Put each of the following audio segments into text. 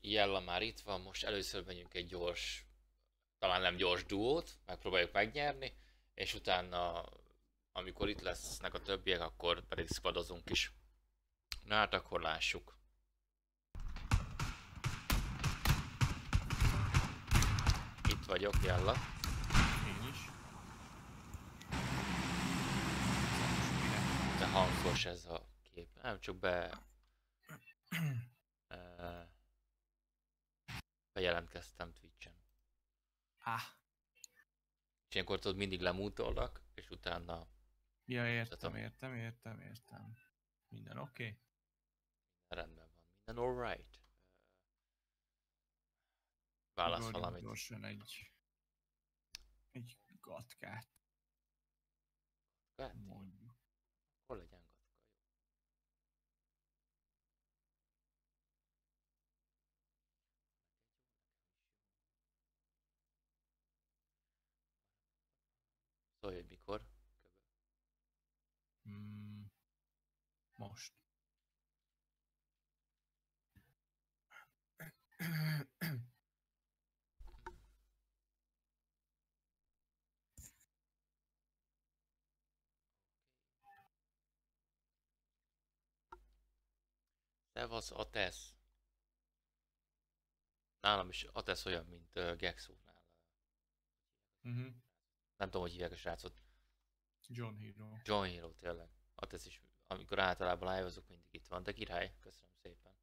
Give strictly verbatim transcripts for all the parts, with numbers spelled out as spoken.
Jella már itt van, most először megyünk egy gyors, talán nem gyors duót, megpróbáljuk megnyerni, és utána, amikor itt lesznek a többiek, akkor pedig squadozunk is. Na hát akkor lássuk. Itt vagyok, Jella. Én is. De hangos ez a kép. Nem csak be... Uh, bejelentkeztem Twitchen. Ah. És ilyenkor tudod, mindig lemútolnak, és utána... Ja, értem, értem, értem, értem. Minden oké? Okay? Rendben van, minden alright. Válasz Ugorjunk valamit. Gyorsan egy... Egy gatkát. Gatki? Mondjuk. Hol legyen gatka? Szólj, hogy mikor? Mm, most. Szevasz, Atesz. Nálam is Atesz olyan, mint uh, Gexónál. Uh-huh. Nem tudom, hogy hívják a srácot. John Hero. John Hero, tényleg. Atesz is, amikor általában live-ozok, mindig itt van. De király, köszönöm szépen.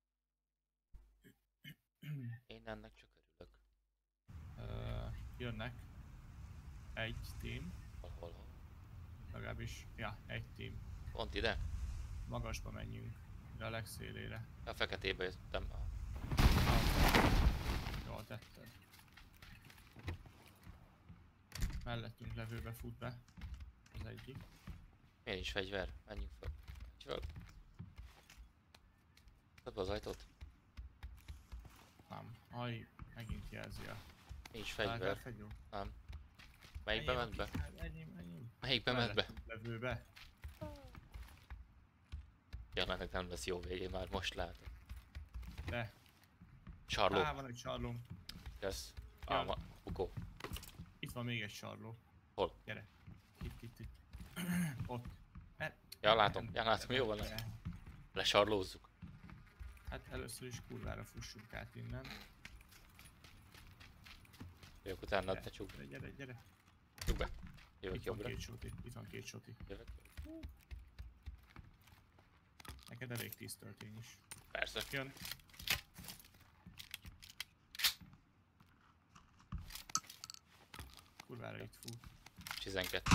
Én ennek csak örülök. Uh, jönnek. Egy team. Hol, hol, hol. Legalábbis, ja, egy team. Pont ide? Magasba menjünk. De a legszélére. A feketébe jöttem. Jól tetted. Mellettünk levőbe fut be. Az egyik. Miért nincs fegyver? Menjünk föl. Menjünk föl. Több az ajtót? Nem. Aj, megint jelzi a... Nincs fegyver. Fegyver. Nem. Melyikbe ment be? Enyém, enyém. Melyikbe ment be? Levőbe. Jelenleg nem lesz jó végé, már most látom. De. Sarló. Á, van egy sarló. Kösz. Ja. Álma. Bukó. Itt van még egy sarló. Hol? Gyere. Itt, itt, itt. Ott. Mert... Ja, látom. Ja, látom. Jó van. Lesarlózzuk. Hát először is kurvára fussunk át innen. Jövök utána, Gyere, te csuk. Gyere, gyere, gyere. Csuk be. Jövök Itt van jobbra. két soti. Itt van két soti. Jövök. Neked elég tíz töltény is. Persze. Jön. Kurvára itt fut. tizenkettő.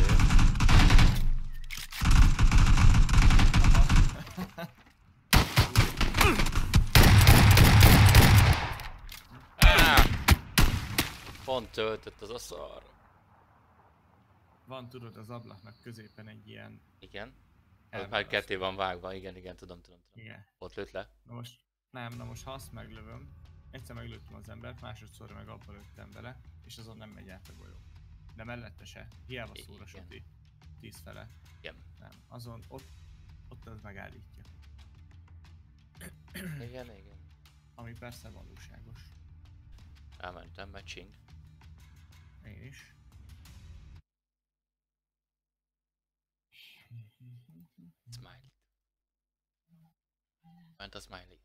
Ah! Pont töltött az a szar. Van, tudod, az ablaknak középen egy ilyen... Igen. Az elválaszt. már ketté van vágva, igen, igen, tudom, tudom, tudom. Igen. Ott lőtt le. Na most... Nem, na most ha azt meglövöm, egyszer meglőttem az embert, másodszorra meg abba lőttem bele, és azon nem megy át a golyó. De mellette se. Hiába szól a soti. tíz fele. Igen. Nem. Azon ott... Ott az megállítja. Igen, igen. Ami persze valóságos. Elmentem, matching. Én is. Smiley. Ment a smiley.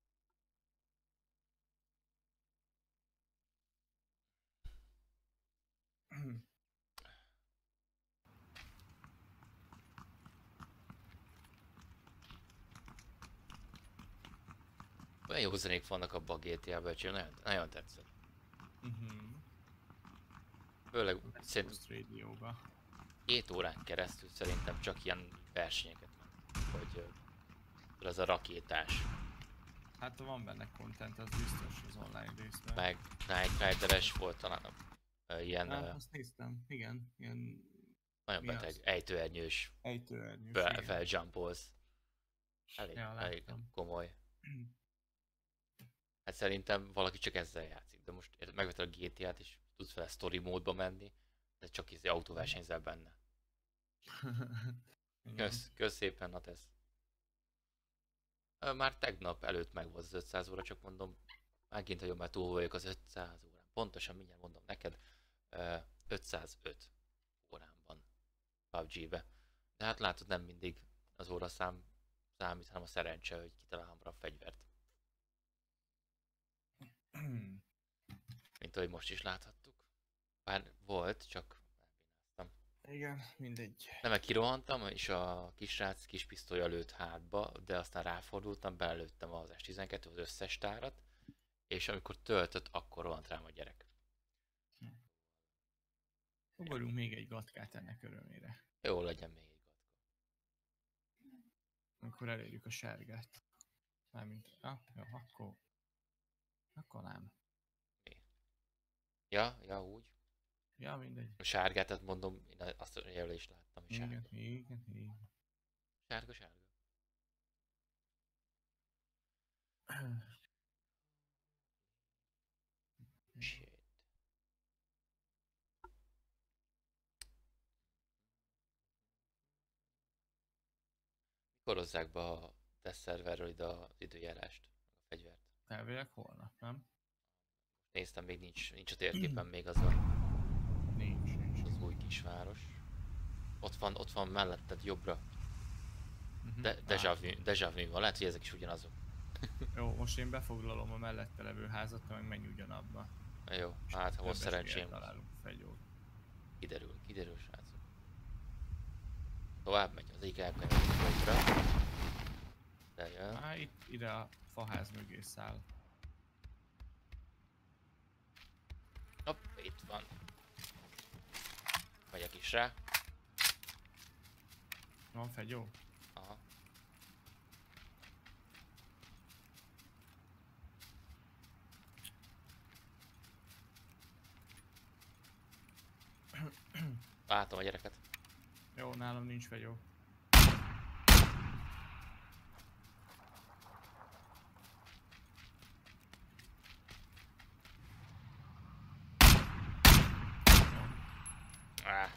Olyan jó zenék vannak abban a gé té á-ben, hogy nagyon, nagyon tetszett. Mhm. Főleg West szerintem Coast Radio-ba. két órán keresztül szerintem csak ilyen versenyeket ment. Hogy ö, ez a rakétás, Hát ha van benne content, az biztos az online részben. meg Knight Rider-es volt talán ö, ilyen Hát, ö, azt néztem, igen, ilyen nagyon mi beteg, az? ejtőernyős, ejtőernyős, fel, igen. feljumpolsz. Elég, Ja, elég láttam. komoly. Hát szerintem valaki csak ezzel játszik, de most érted, megvetted a gé té á-t és tudsz fel story módba menni, de csak izé autóversenyzel benne. Igen. Kösz, kösz szépen, Natesz. Ö, Már tegnap előtt meg volt az ötszáz óra, csak mondom, megint nagyon már túl vagyok az ötszáz órán. Pontosan mindjárt mondom neked, ö, ötszázöt órámban pé u bé gé-be. De hát látod, nem mindig az óraszám számít, hanem a szerencse, hogy kitalálom rá a fegyvert. Mint ahogy most is láthattuk. Bár volt, csak elbínáztam. Igen, mindegy. Nem, meg kirohantam, és a kisrác kis pisztolya lőtt hátba, de aztán ráfordultam, belelőttem az es tizenkettő, az összes tárat, és amikor töltött, akkor rohant rám a gyerek. Ugorjunk még egy gatkát ennek örömére. Jó, legyen még egy gatka. Amikor elérjük a sárgát. Mármint, ah, jó, akkor... Akkor nem. Ja, ja, úgy. Ja, mindegy. A sárgát, tehát mondom, én azt a jelölést láttam, hogy Igen, sárga. igen, igen. Sárga, sárga. Shit. Mikor hozzák be a test szerverről ide az időjárást, a fegyvert? Elvileg holnap, nem? Néztem, még nincs, nincs a térképen még az a, Nincs, nincs. az új kisváros. Ott van, ott van melletted jobbra. Uh-huh. De, déjà vu, déjà vu van, lehet, hogy ezek is ugyanazok. Jó, most én befoglalom a mellette levő házat, meg menj ugyanabba. Jó, hát ha most szerencsém. Találunk fegyót. Kiderül, kiderül, srácok. Tovább megy, az egyik elkanyarodik jobbra. De jön. Á, itt ide a faház mögé száll. Hopp, itt van. Megyek is rá. Van fegyó? Aha. Látom a gyereket. Jó, nálam nincs fegyó. Ah,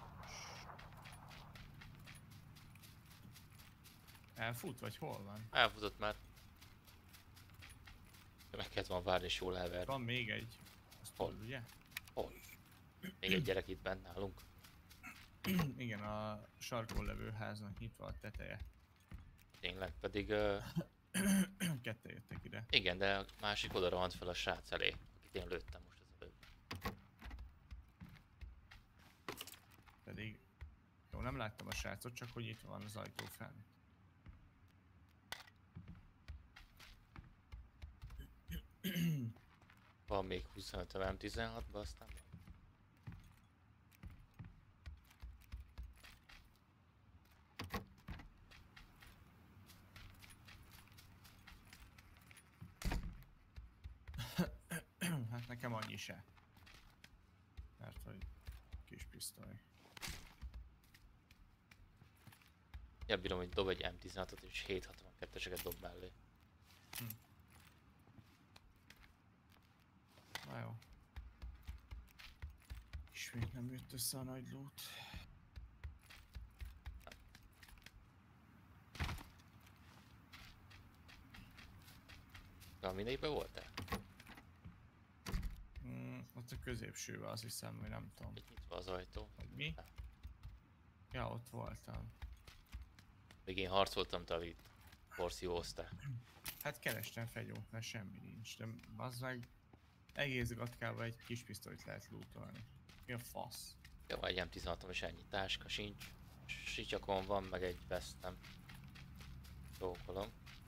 Elfut, vagy hol van? elfutott már. Meg kellett volna várni, és jól elverni. Van még egy. Azt Hol? tudod, ugye? Hol? Még egy gyerek itt bent nálunk. Igen, a sarkon levő háznak nyitva a teteje. Tényleg, pedig uh, Ketten jöttek ide. igen, de a másik oda rohant fel a srác elé, akit én lőttem most az előbb. Pedig... Jó, nem láttam a srácot, csak hogy itt van az ajtó fenn. Van még huszonöt em tizenhatban, aztán van. Hát nekem annyi se. Mert hogy kis pisztoly. Ja, bírom, hogy dob egy em tizenhatot és hét hatvanketteseket dob mellé. Hm. Na jó. Ismét nem jött össze a nagy loot. De mindegyikben voltál? Mm, ott a középsőben azt hiszem, hogy nem tudom. Itt nyitva az ajtó. Hogy mi? Ja, ott voltam. Még én harcoltam, te itt porszívóztál. Hát kerestem fegyót, mert semmi nincs, de az meg egész gatkába egy kis pisztolyt lehet lootolni. Mi a fasz? Jó, egy em tizenhatom és ennyi. Táska sincs. Sicsakon van, meg egy vesztem. Csókolom.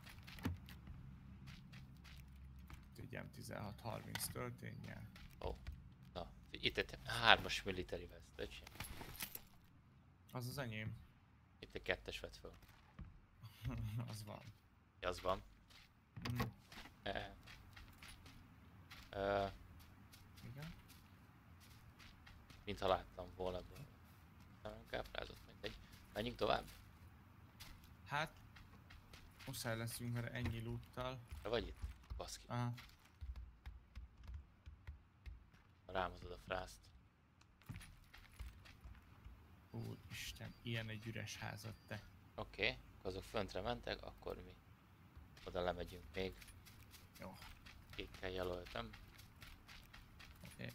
Egy em tizenhat harminc történjen. Ó. Oh. Na, itt egy hármas military vest, öcsém. Az az enyém. Itt egy kettes vett föl. Az van. Az van. Mhm. E e Igen. mintha láttam volna. Nem káprázott, mindegy. Menjünk tovább? Hát... Muszáj leszünk, mert ennyi loottal. Te vagy itt? Baszki. Aha. Rámozod a frászt. Úristen, ilyen egy üres házat te. Oké, okay, azok föntre mentek, akkor mi oda lemegyünk még. Jó. Kikkel. Ezekkel jelöltem. Oké.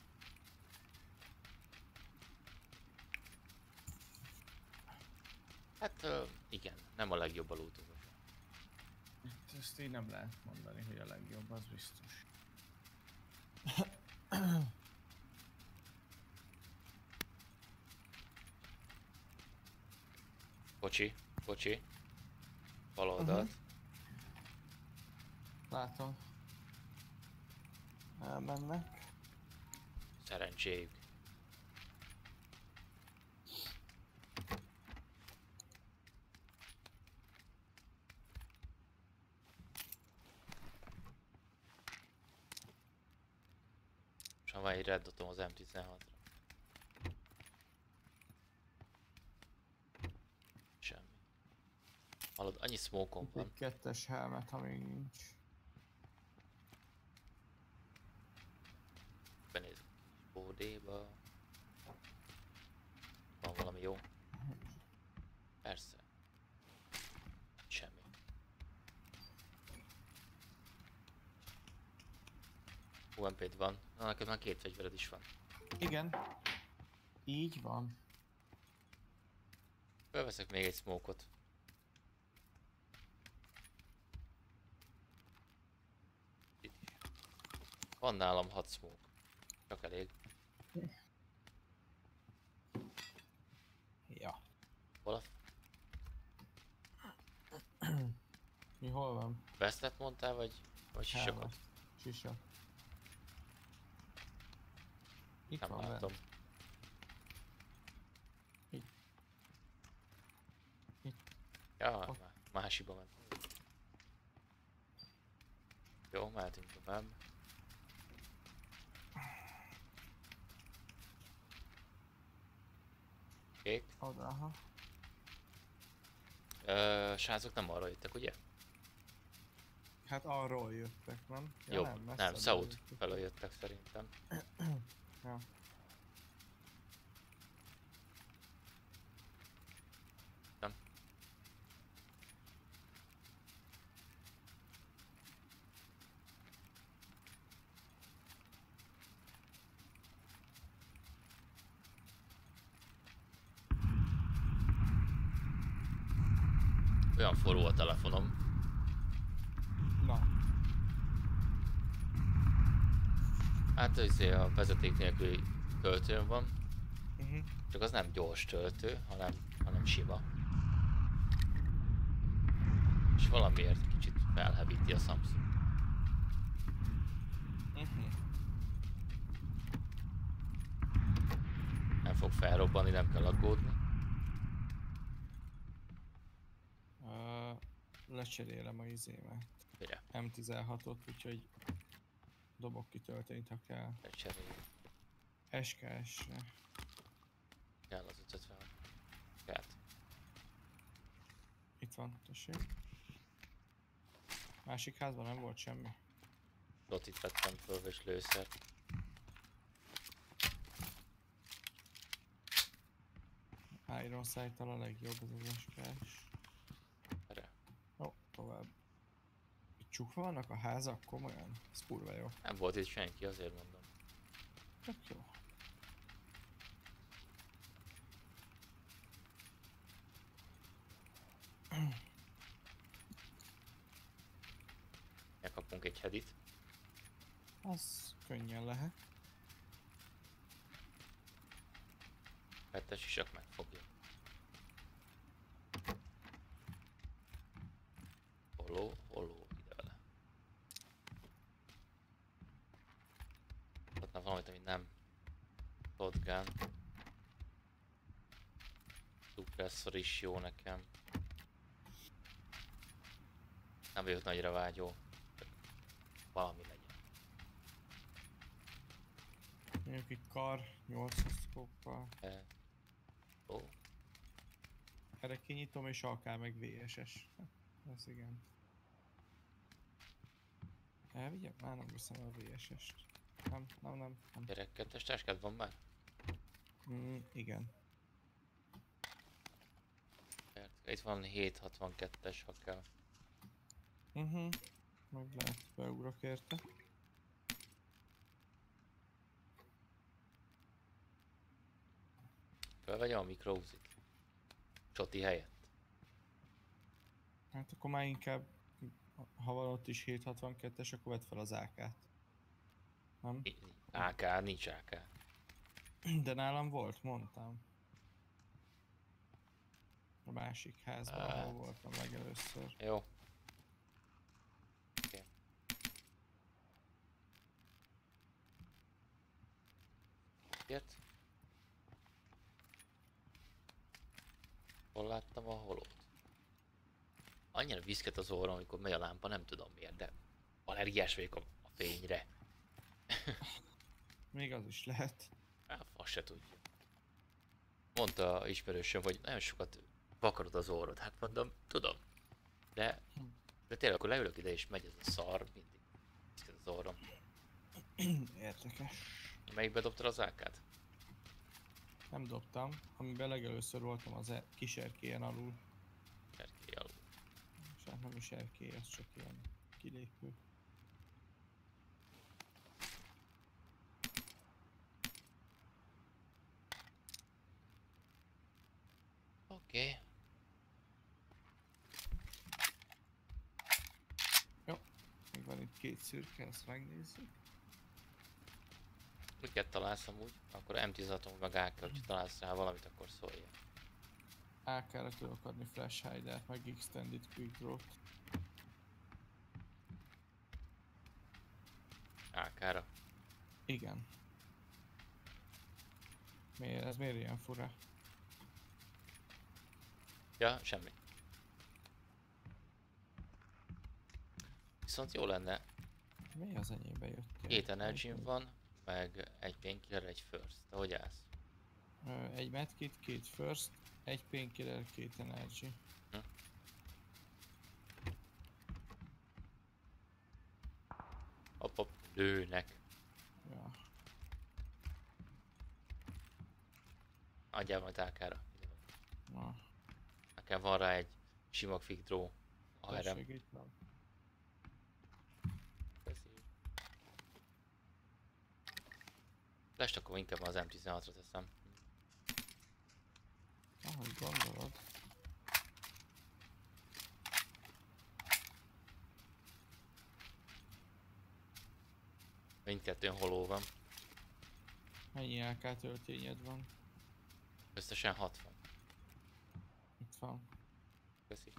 Hát uh, igen, nem a legjobb a lootolós. Itt ezt így nem lehet mondani, hogy a legjobb, az biztos. Kocsi, kocsi. Bal oldalt. Uh-huh. Látom. Elmennek. Szerencséjük. És van egy red dotom az em tizenhatra. Semmi. Hallod, annyi smoke-on Itt van. egy kettes helmet, ha még nincs. Benézünk ó dé-ba. Van valami jó? Persze. Semmi. u em pé-d van. Na, neked már két fegyvered is van. Igen. Így van. Felveszek még egy smoke-ot. Itt is. Van nálam hat smoke. Csak elég. Ja. Hol a Mi hol van? vesztet mondtál, vagy, vagy sisakot? Helmet. Sisak. Itt Nem van látom. bent. Itt. Itt. Ja, Ott. má- másikba ment. Jó, mehetünk tovább. Kék. Oda, aha. Ö, srácok nem arra jöttek, ugye? Hát arról jöttek, nem? Ja, Jó, nem, nem, messzebbről South jöttek. felől jöttek szerintem. Ja. Nem. Olyan forró a telefonom. Na. Hát azért a vezeték nélküli töltőn van. Uh-huh. Csak az nem gyors töltő, hanem, hanem sima. És valamiért kicsit felhevíti a Samsung. Uh-huh. Nem fog felrobbanni, nem kell aggódni. Uh, lecserélem a izémet. Mire? em tizenhatot, úgyhogy dobok ki töltényt, ha kell. Lecseréljük. es ká es-re. Kell az ötven. Kell. Itt van, tessék. Másik házban nem volt semmi. Lotit vettem föl és lőszert. Iron Sight-tal a legjobb az az es ká es. Erre. Jó, tovább. Itt csukva vannak a házak, komolyan? Ez kurva jó. Nem volt itt senki, azért mondom. Tök jó. Megkapunk egy hedit. Az könnyen lehet. Kettes isak megfogja. Holó, holó, ide vele. Ott már valamit, ami nem shotgun. Suppressor is jó nekem. Nem vagyok nagyra vágyó. Csak valami legyen. Mondjuk itt kar, nyolcas szkóppal. E, ó, Erre kinyitom és á ká meg vé es es. Ez igen. Elvigyem? Már nem viszem a vé es est. Nem, nem, nem. nem. gyerek, kettes táskád van már? Mm, igen. Itt van hét hatvankettes, ha kell. Mhm. Uh-huh. Meg lehet beugrok érte. Felvegyem a mikroúzit. Csoti helyett. Hát akkor már inkább, ha van ott is hét hatvankettes, akkor vedd fel az á kát. Nem? á ká, nincs á ká. De nálam volt, mondtam. A másik házban, Hát. ahol voltam legelőször. Jó. Okay. Ért? Hol láttam a holót? Annyira viszket az orrom, amikor megy a lámpa, nem tudom miért, de allergiás vagyok a, a fényre. Még az is lehet. Hát, azt se tudja. Mondta ismerősöm, hogy nagyon sokat vakarod az orrod. Hát mondom, tudom. De, de tényleg akkor leülök ide és megy ez a szar, mindig viszket az orrom. Érdekes. Melyikbe dobtad az á kát? Nem dobtam, amiben legelőször voltam az e kis erkélyen alul. Erkély alul. És hát nem is erkély, az csak ilyen kilépő. Oké. Okay. Jó, még van itt két szürke, ezt megnézzük. Miket találsz amúgy? Akkor em tizenhaton meg á ká, hogyha találsz rá valamit, akkor szólja. á ká-ra tudok adni Flash Hider-t, meg Extended Quick Draw-t. á ká-ra. Igen. Miért? Ez miért ilyen fura? Ja, semmi. Viszont jó lenne, Mi az enyébe jött? két energy van, meg egy painkiller, egy first. Te hogy állsz? Ö, Egy medkit, két first, egy painkiller, két energy. Hm? Hopp, hopp, lőnek. Ja. Adjál majd á ká-ra. Na, Nekem van rá egy sima quick draw. Arra. segítem. Lest akkor inkább az em tizenhatra teszem. Ahogy gondolod. Mindkettőn holó van. Mennyi á ká töltényed van? Összesen hatvan. Itt van. Köszi.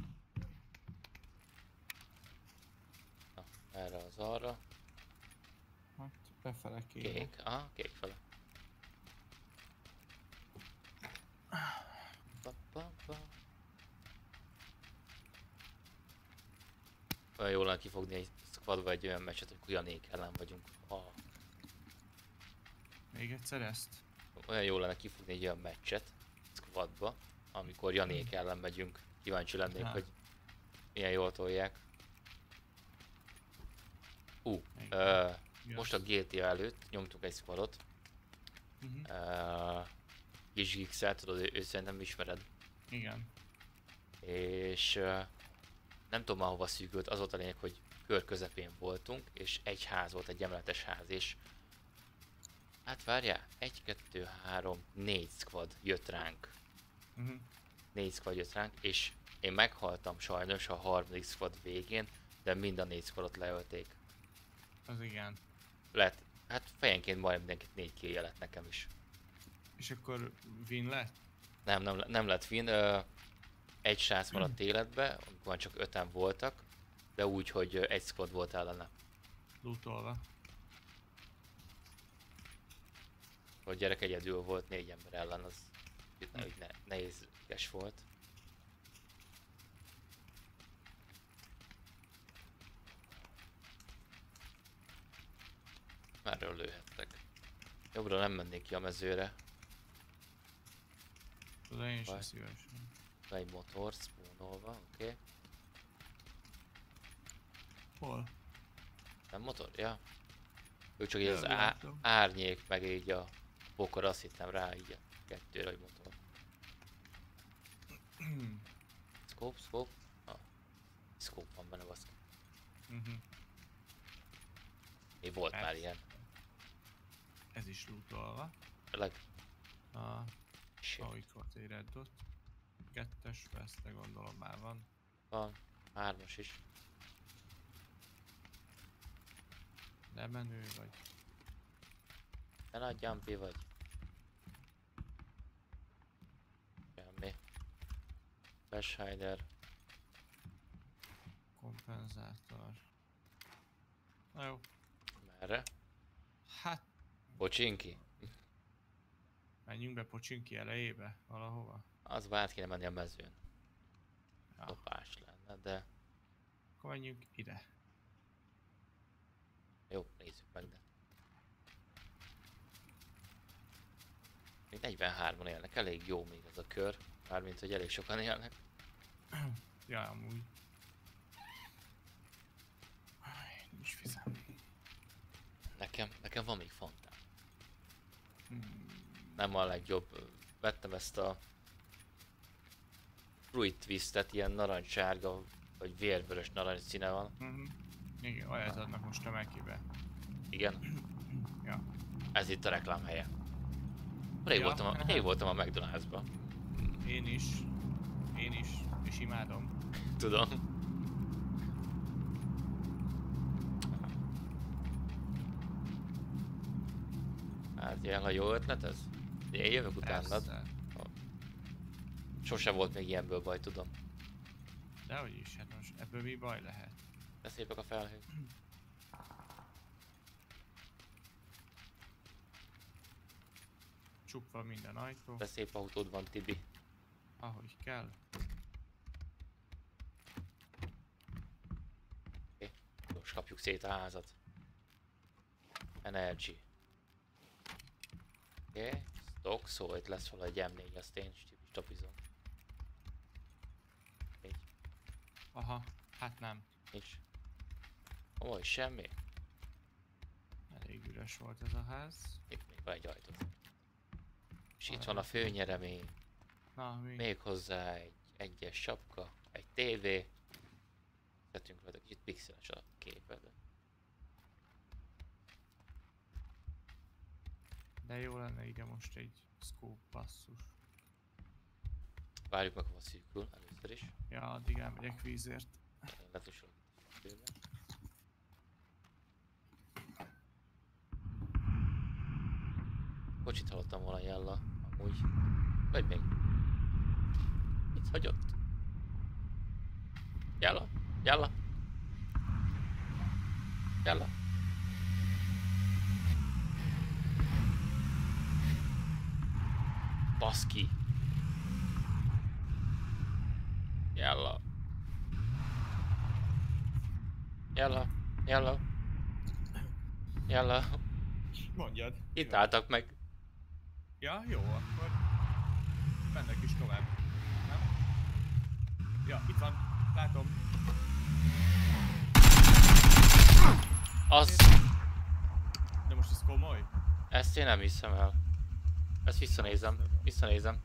Na, erre az arra. Hát befele kéne. Kék. Aha, kék fele. Pa, pa, pa. Olyan jól lenne kifogni egy squadba egy olyan meccset, amikor Janék ellen vagyunk. Ah, Még egyszer ezt? olyan jól lenne kifogni egy olyan meccset squadba, amikor Janék ellen megyünk. Kíváncsi lennék, Há. hogy milyen jól tolják. Hú, Még uh, Mi most az? a gé té á előtt nyomtunk egy squadot. Mhm. Uh, Kis Gix-el, tudod, ő, ő szerintem ismered. Igen. És uh, nem tudom már hova szűkült, az volt a lényeg, hogy kör közepén voltunk, és egy ház volt, egy emeletes ház, és hát várjál, egy, kettő, három, négy squad jött ránk. Mhm. Négy squad jött ránk, és én meghaltam sajnos a harmadik squad végén, de mind a négy squadot leölték. Az igen. Lett, hát fejenként majdnem mindenkit négy killje lett nekem is. És akkor win lett? Nem, nem, nem lett win, ö, egy srác maradt életbe, amikor csak öten voltak, de úgy, hogy ö, egy squad volt ellene. Lootolva. Hogy gyerek egyedül volt négy ember ellen, az itt ne, ne, nehézkes volt. Merről lőhettek. Jobbra nem mennék ki a mezőre. Tudod, én sem Vaj. szívesen. Van egy motor spawnolva, oké. Okay. Hol? Nem motor? Ja. Ő csak így Ja, az á- látom. árnyék, meg így a pokor, azt hittem rá így a kettőre, hogy motor. Scope, scope? Ah. Scope van benne, baszki. Mhm. Még volt Hát. már ilyen. Ez is lootolva. Leg... A Shit. Oh, itt volt egy red dot. Kettes veszte gondolom már van. Van. Hármas is. Lemenő vagy. Te nagy jumpy vagy. Semmi. Flash hider. Kompenzátor. Na jó. Merre? Hát, Bocsinki? menjünk be Pocsinki elejébe valahova. Az át kéne menni a mezőn. Ja. Lopás lenne, de Akkor menjünk ide. jó, nézzük meg, de... Még negyvenhárman élnek, elég jó még ez a kör. Mármint, hogy elég sokan élnek. Ja, amúgy. Aj, nincs vizem. Nekem, nekem van még fontán. Hmm. Nem a legjobb. Vettem ezt a Fruit Twistet, ilyen narancssárga, vagy vérvörös narancs színe van. Uh-huh. Igen, olyat adnak most a Mekibe. Igen, Ja. ez itt a reklám helye. Rég, Ja. voltam, a, rég voltam a McDonald'sba. Én is. Én is. És imádom. Tudom. Hát ilyen, ha jó ötlet ez? Én jövök utánad. Persze. Sose volt még ilyenből baj, tudom. Dehogy is, hát most ebből mi baj lehet? De szépek a felhők. Csukva minden ajtó, De szép autód van, Tibi. ahogy kell. Most kapjuk szét a házat. Energy. Oké, okay. Stock, szóval itt lesz valahogy em négy, azt én stopizom. Így, Aha, hát nem. nincs. Ó, semmi. Elég üres volt ez a ház. Itt még van egy ajtó. És itt van a főnyeremény. Na, mi? Még hozzá egy egyes sapka, egy tévé. Tettünk rajta, kicsit pixeles a képed. De jó lenne ide most egy scope basszus. Várjuk meg, hova szűkül először is. Ja, addig elmegyek vízért. Én letusolok a főbe. Kocsit hallottam volna jella, amúgy. Vagy még. Itt hagyott. Jella, jella. Jella. Baszki. Jella. Jella, jella. Jella. Mondjad. Itt Jó. álltak meg. Ja, jó, akkor mennek is tovább. Nem? Ja, itt van. Látom. Az... De most ez komoly? Ezt én nem hiszem el. Ezt visszanézem. Visszanézem.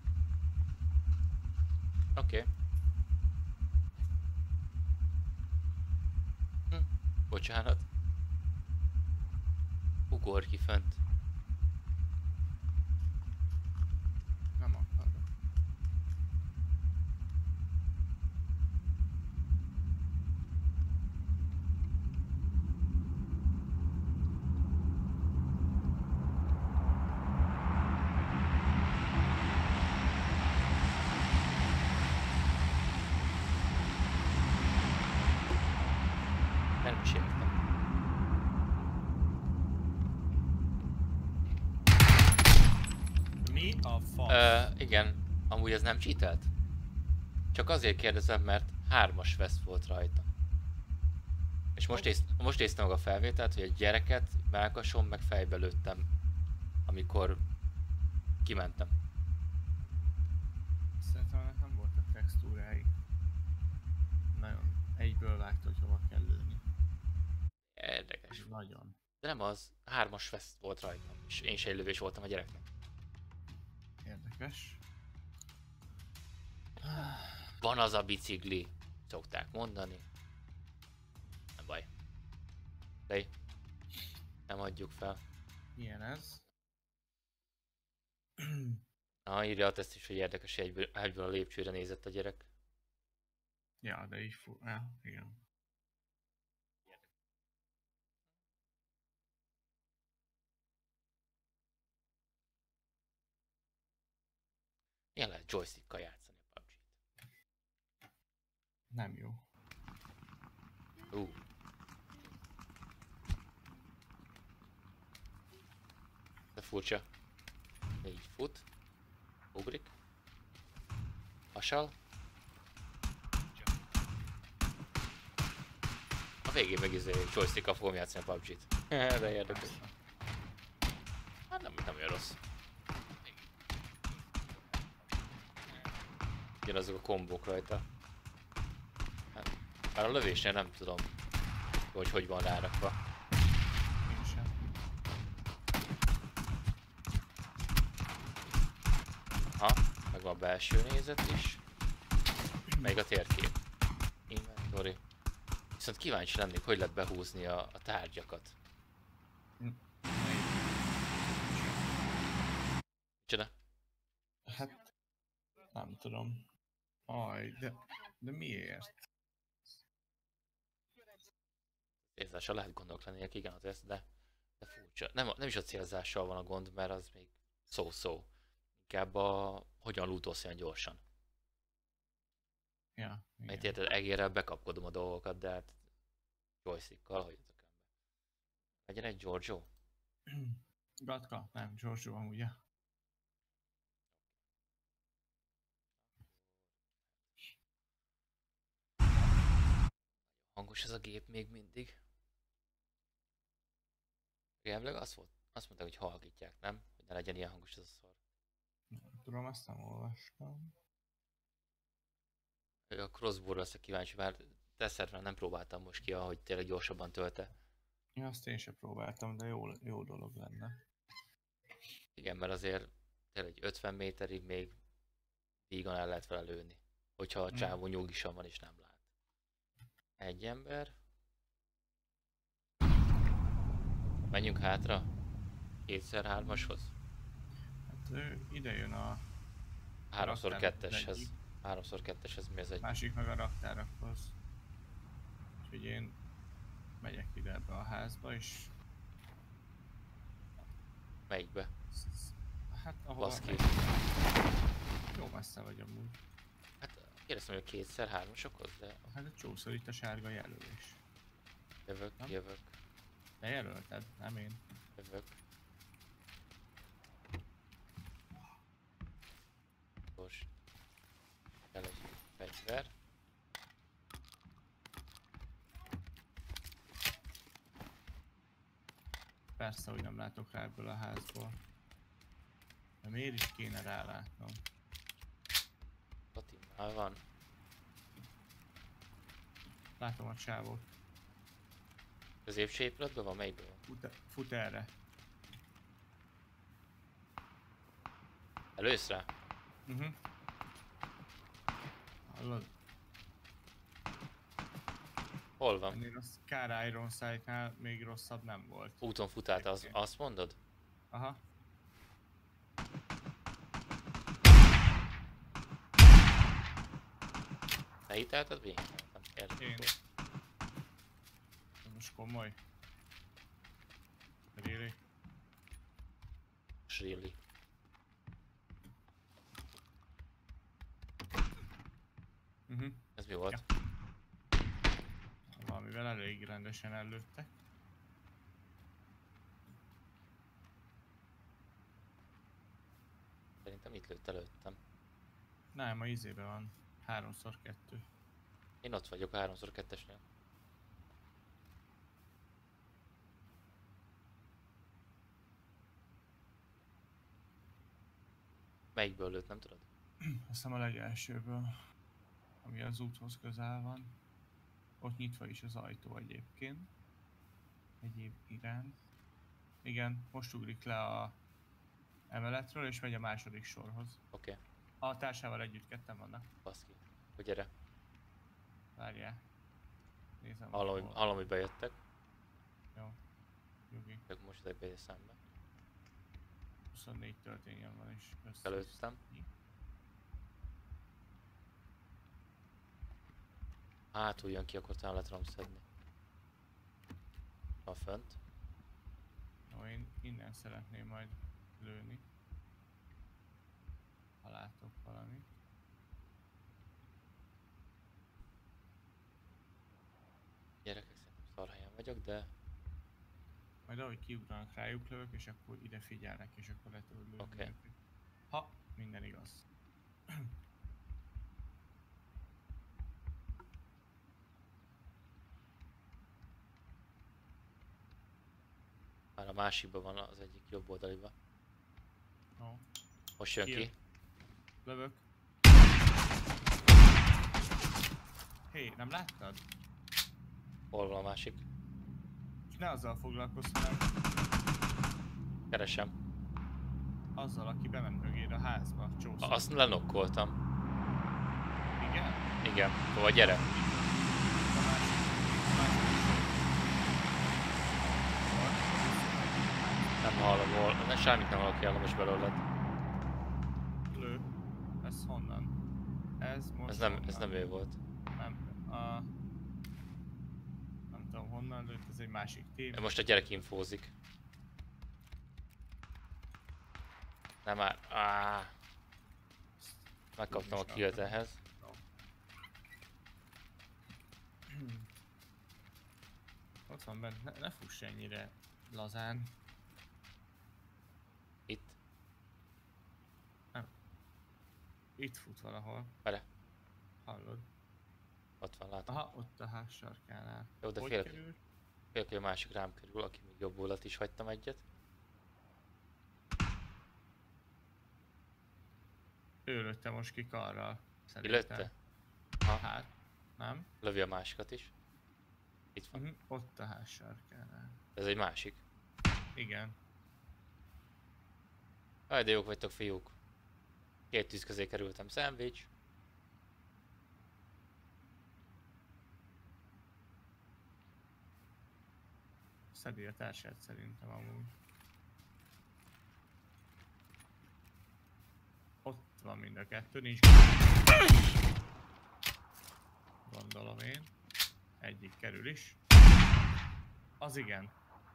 Oké. Okay. Hm. Bocsánat. Ugor ki fönt. Nem akarok. Nem is értem. Mi a fasz? Ö, igen. Amúgy ez nem cheatelt? Csak azért kérdezem, mert hármas vesz volt rajta. És most, néz, most néztem meg a felvételt, hogy egy gyereket mellkason meg fejbe lőttem, amikor kimentem. Szerintem ennek nem voltak textúrái. Nagyon egyből vágta, hogy hova kell lőni. Érdekes. Nagyon. De nem az, hármas vesz volt rajtam, és én se egy lövés voltam a gyereknek. Érdekes. Van az a bicikli, szokták mondani. Nem baj. De nem adjuk fel. Milyen ez? Na, írja a teszt is, hogy érdekes, hogy egyből, egyből a lépcsőre nézett a gyerek. Ja, de így fu... Ja, igen. Ilyen lehet joystickkal játszani a pé u bé gét. Nem jó. Ú. De furcsa. Így fut. Ugrik. Hasal. A végén meg izé joystickkal fogom játszani a pé u bé gét. De érdekes. Hát nem, nem olyan rossz. Ugyanazok a kombók rajta. Hát, már a lövésnél nem tudom, hogy hogy van rárakva. Én sem. Ha, meg van a belső nézet is. Meg a térkép. Inventory. Viszont kíváncsi lennék, hogy lehet behúzni a, a tárgyakat. Micsoda? Hát... Nem tudom. Aj, de... De miért? Célzással lehet gondok lennének, igen, az ez, de, de furcsa. Nem, nem is a célzással van a gond, mert az még szó-szó. Inkább a hogyan lootolsz olyan gyorsan. Ja, Mert igen. érted, egérrel bekapkodom a dolgokat, de hát joystickkal, hogy ezek ember. Legyen egy Giorgio? Gatka? Nem, Giorgio amúgy. Ja. Hangos ez a gép még mindig. Remleg azt volt, azt mondták, hogy halkítják, nem? Hogy ne legyen ilyen hangos ez a szar. Nem tudom, azt nem olvastam. A crossbow-ra leszek kíváncsi, már teszerre nem próbáltam most ki, ahogy tényleg gyorsabban tölte. Ja, azt én sem próbáltam, de jó, jó dolog lenne. Igen, mert azért tényleg ötven méterig még vígan el lehet vele lőni. Hogyha a Mm. csávó nyugisan van és nem lát. Egy ember. Menjünk hátra. Kétszer hármashoz. Hát ő ide jön a Háromszor raktár ketteshez. egyik, Háromszor ketteshez mi ez egy? másik meg a raktárakhoz. Úgyhogy én megyek ide ebbe a házba, és Melyikbe? hát ahova Baszki. megy. Jó messze vagy amúgy. Hát kérdeztem, hogy a kétszer hármasokhoz, de Hát a csúszol itt a sárga jelölés. jövök, Nem? jövök, Te jelölted, nem én. jövök. Most kell egy fegyver. Persze, hogy nem látok rá ebből a házból. De miért is kéne rálátnom? Patinnál van. Látom a csávót. Középső épületben van? Melyikben van? Fut, fut erre. Elősz rá? Uh -huh. Hallod? Hol van? Ennél a Scar Iron Sight-nál még rosszabb nem volt. Úton fut át, az, azt mondod? Aha. Te hitelted végig? Nem kérdezik. Én. Ez most komoly. Really? Really. Uh -huh. Ez mi volt? Ja. Valamivel elég rendesen előttek. Szerintem itt lőtt előttem. Nem, a izébe van. Háromszor kettő. Én ott vagyok a háromszor kettesnél. Melyikből lőtt, nem tudod? Azt hiszem a legelsőből, ami az úthoz közel van. Ott nyitva is az ajtó egyébként. Egyéb iránt. Igen, most ugrik le a emeletről és megy a második sorhoz. Oké, okay. A társával együtt ketten vannak. baszki. Hogy gyere. Várjál. Nézem. Hallom, hogy, hol- hallom, hogy bejöttek. Jó. Nyugi. Csak most ezek be szembe. huszonnégy töltényen van és össze. Előttem. Hátul jön ki, akkor talán le tudom szedni. Van fönt. Jó, én innen szeretném majd lőni. Ha látok valamit. Gyerekek, szerintem szar helyen vagyok, de... Majd ahogy kiugranak rájuk lövök, és akkor ide figyelnek, és akkor le tudod lőni. Oké. őket. Ha minden igaz. Már a másikban van, az egyik jobb oldaliba. Jó. Most jön Kijön. ki. Lövök. Hé, hey, nem láttad? Hol van a másik? És ne azzal foglalkozz, hanem Keresem. azzal, aki bement mögéd a házba, csószol. Azt lenokkoltam. Igen? Igen. Szóval gyere. A másik. A másik is Nem hallom hol. Ne, semmit nem hallok jellem most belőled. jó. Lő. Ez honnan? Ez most Ez nem, honnan? ez nem ő volt. Nem. A... Nem tudom honnan lőtt, ez egy másik tém. Most a gyerek infózik. Nem már. Áh. Megkaptam a killt ehhez. Ott van bent, ne, ne fuss ennyire lazán. Itt. Itt fut valahol. Vele. Hallod? Ott van, látom. Aha, ott a ház sarkánál. Jó, de Hogy félek, került? félek, hogy a másik rám kerül, aki még jobb oldalt is hagytam egyet. Ő lőtte most ki karral. Ki Szerintem. lőtte? Ha, Hát, nem? lövi a másikat is. Itt van. Uh-huh. Ott a ház sarkánál. Ez egy másik. Igen. Aj, de jók vagytok, fiúk. Két tűz közé kerültem. Szendvics. Szedi a társát szerintem amúgy. Ott van mind a kettő, nincs. Gondolom én. Egyik kerül is. Az igen.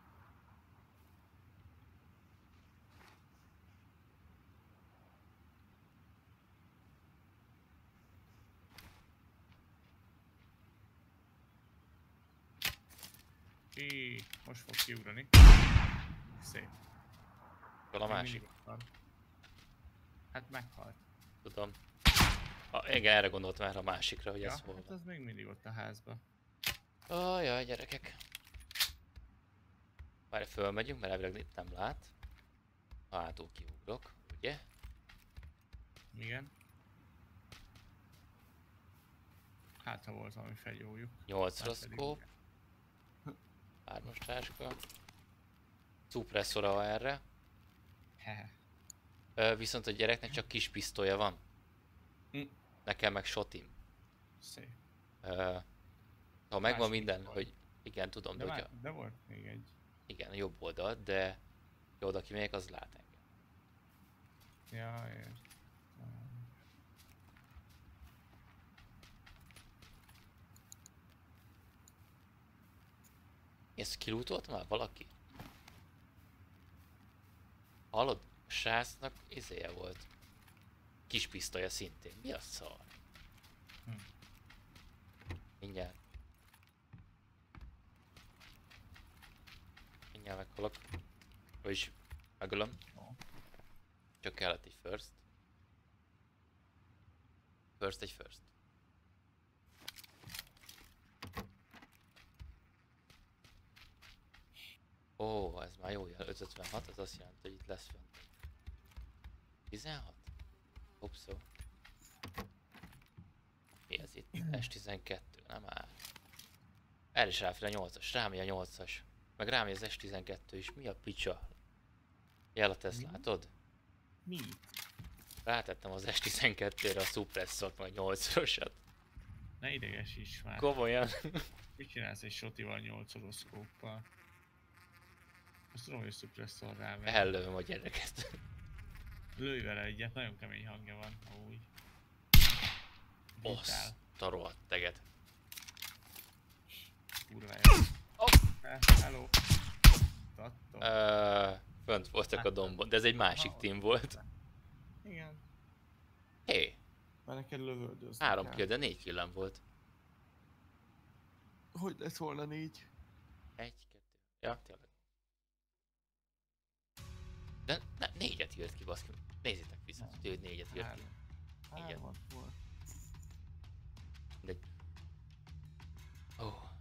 Í, most fog kiugrani. Szép. Hol a Még másik? mindig ott van. Hát meghalt. Tudom. Ah, igen, erre gondoltam erre a másikra, hogy Ja, ez hol hát van. az még mindig ott a házba. Ajaj, gyerekek. Várj, fölmegyünk, mert elvileg itt nem lát. Hátul kiugrok, ugye? Igen. Hát ha volt valami fegyójuk. nyolcra Már pedig szkóp. Hármas táska. Szupresszora erre. Hehe. Ö, viszont a gyereknek csak kis pisztolya van. Hm. Nekem meg shotim. Szép. Ö, ha megvan Más minden, pisztoly. hogy igen, tudom, De, de már, hogyha, de volt még egy. igen, a jobb oldal, de jó, oda kimegyek, az lát engem. Ja, értem. Ezt kilútolt már valaki? Hallod? A srácnak izéje volt. Kis pisztolya szintén. Mi a szar? Hm. Mindjárt. Mindjárt meghalok. Vagyis megölöm. Jó. Csak kellett egy first. First egy first. Ó, ez már jó jel. ötszázötvenhat, ez azt jelenti, hogy itt lesz fönt. tizenhat? Hopp szó. Mi ez itt? es tizenkettő, nem áll. El is ráfér a nyolcas, rámegy a nyolcas. Meg rámegy az es tizenkettő is, mi a picsa? Jel a teszt, látod? Mi? Rátettem az es tizenkettőre a szupresszort, majd nyolcasat. Ne idegesíts már. Komolyan. Mit csinálsz egy sotival nyolc oroszkóppal? Azt tudom, hogy szupresszor rámegy. Ellövöm a gyereket. Lőj vele egyet, nagyon kemény hangja van, amúgy. Brutál. Azt a rohadt teget. Kurva jó. Oh. Eh, hello. Tatto. Uh, fönt voltak a dombon, de ez egy másik team volt. Igen. Hé, hey, Mert neked lövöldözni három kell. kill, de négy killem volt. Hogy lett volna négy? Egy, kettő. Ja, tényleg. De ne, négyet írt ki, baszki. Nézzétek vissza, hogy ő négyet írt ki. Három. Igen. Hármat volt. De... Oh.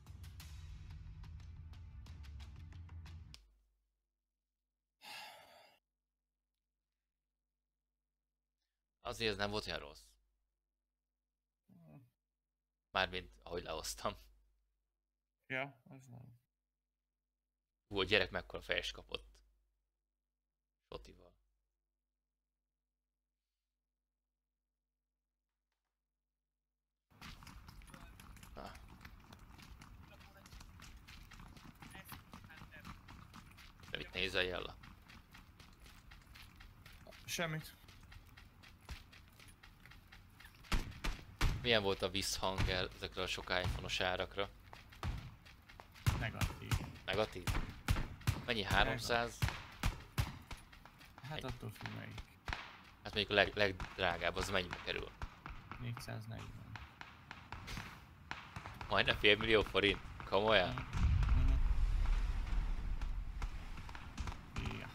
Azért ez nem volt olyan rossz. Mármint ahogy lehoztam. Ja, az nem. Hú, a gyerek mekkora fejest kapott. Sotival. Na. De mit nézel, Jella? Semmit. Milyen volt a visszhang el ezekre a sok iPhone-os árakra? Negatív. Negatív? Mennyi? háromszáz? Hát Egy. attól függ melyik. Hát mondjuk a leg, legdrágább, az mennyibe kerül? négyszáznegyven. Majdnem fél millió forint? Komolyan? Mhm. Ja.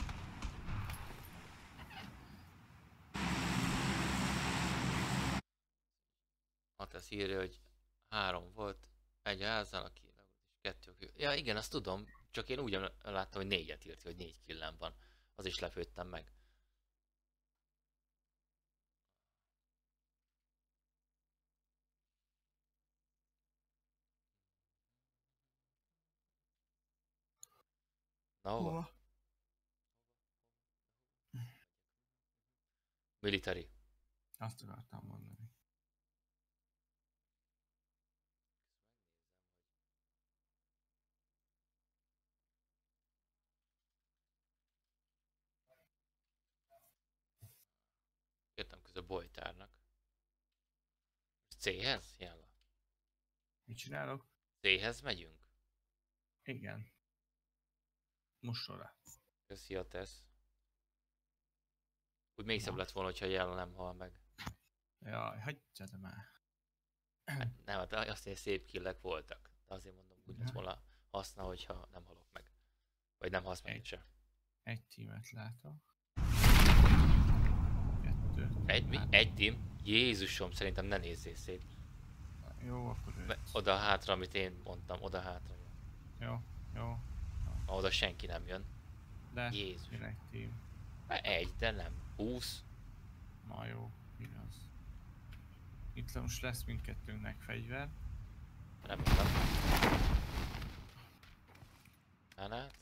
Hát ezt írja, hogy három volt, egy a háznál, aki és kettő aki... Ja igen, azt tudom, csak én úgy láttam, hogy négyet írt, hogy négy killem van. Az is lepődtem meg. Na hova? Hova? Military. Azt akartam mondani. Értem közben Bojtárnak. C-hez? Jella. Mit csinálok? C-hez megyünk? Igen. Most sorra. Köszi a tesz. Úgy még szebb lett volna, hogyha Jella nem hal meg. Jaj, hagyjad már. Hát, nem, hát azt mondja, szép killek voltak. De azért mondom, úgy lett Ja. volna haszna, hogyha nem halok meg. Vagy nem halsz meg Egy. se. Egy tímet látok. Kettő. Egy mi? Hát, Egy team? Jézusom, szerintem ne nézzél szét. jó, akkor öt. Me- Oda hátra, amit én mondtam, oda hátra. Jó, jó. Ha oda senki nem jön. De Jézus. jön egy tím. Már egy, de nem. Húsz. Na jó, igaz. Itt most lesz mindkettőnknek fegyver. Nem mondtam. Granát.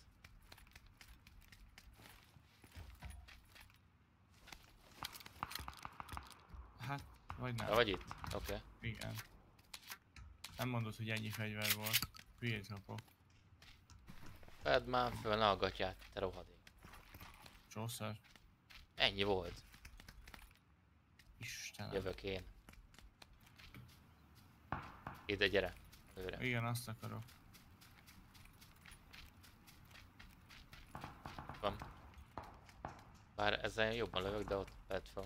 Hát, vagy nem. Ja, vagy itt? Oké. Okay. Igen. Nem mondod, hogy ennyi fegyver volt. Hülyét kapok. Vedd már föl a gatyát, te rohadék. Csószar. Ennyi volt. Istenem. Jövök én. Ide gyere. Őre. Igen, azt akarok. Van. Bár ezzel jobban lövök, de ott vedd fel.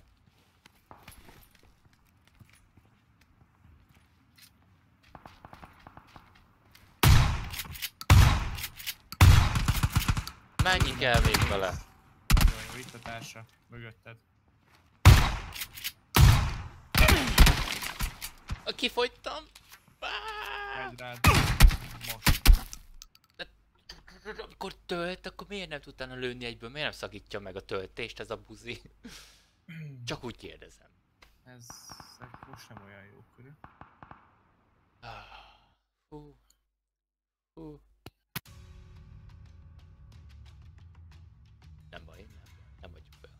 Mennyi kell még vele? Nagyon jó, itt a társa. Mögötted. Kifogytam! Megy rád. Most. Amikor tölt, akkor miért nem tudtál lőni egyből? Miért nem szakítja meg a töltést ez a buzi? Csak úgy kérdezem. Ez most nem olyan jó körül. Hú. Hú. Nem baj, nem, nem adjuk fel.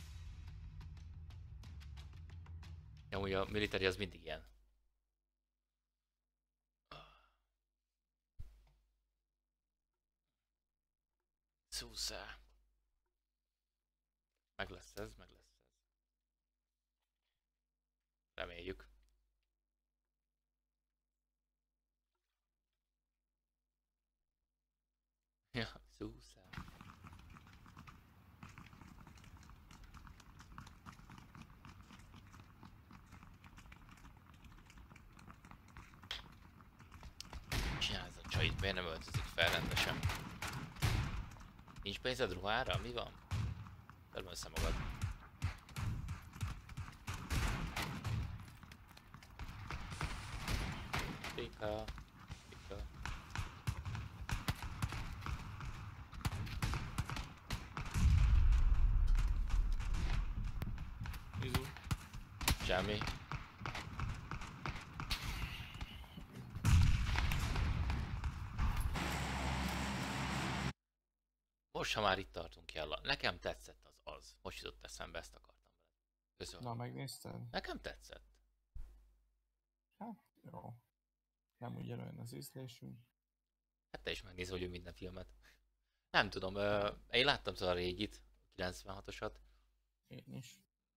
Amúgy a military az mindig ilyen. Szúszá. Meg lesz ez, meg lesz ez. Reméljük. Ja, szúszál. Csinálsz a csait, miért nem öltözik fel rendesen? Nincs pénzed ruhára? Mi van? Töröm össze magad. Pika, pika. Izu. Semmi. Most, ha már itt tartunk, jalla. Nekem tetszett az az. Most jutott eszembe, ezt akartam veled. Köszönöm. Na, megnézted? Nekem tetszett. Hát, jó. Nem ugyanolyan az ízlésünk. Hát te is megnézed, hogy minden filmet. Nem tudom, ö, én láttam szóval a régit, kilencvenhatosat. Én is.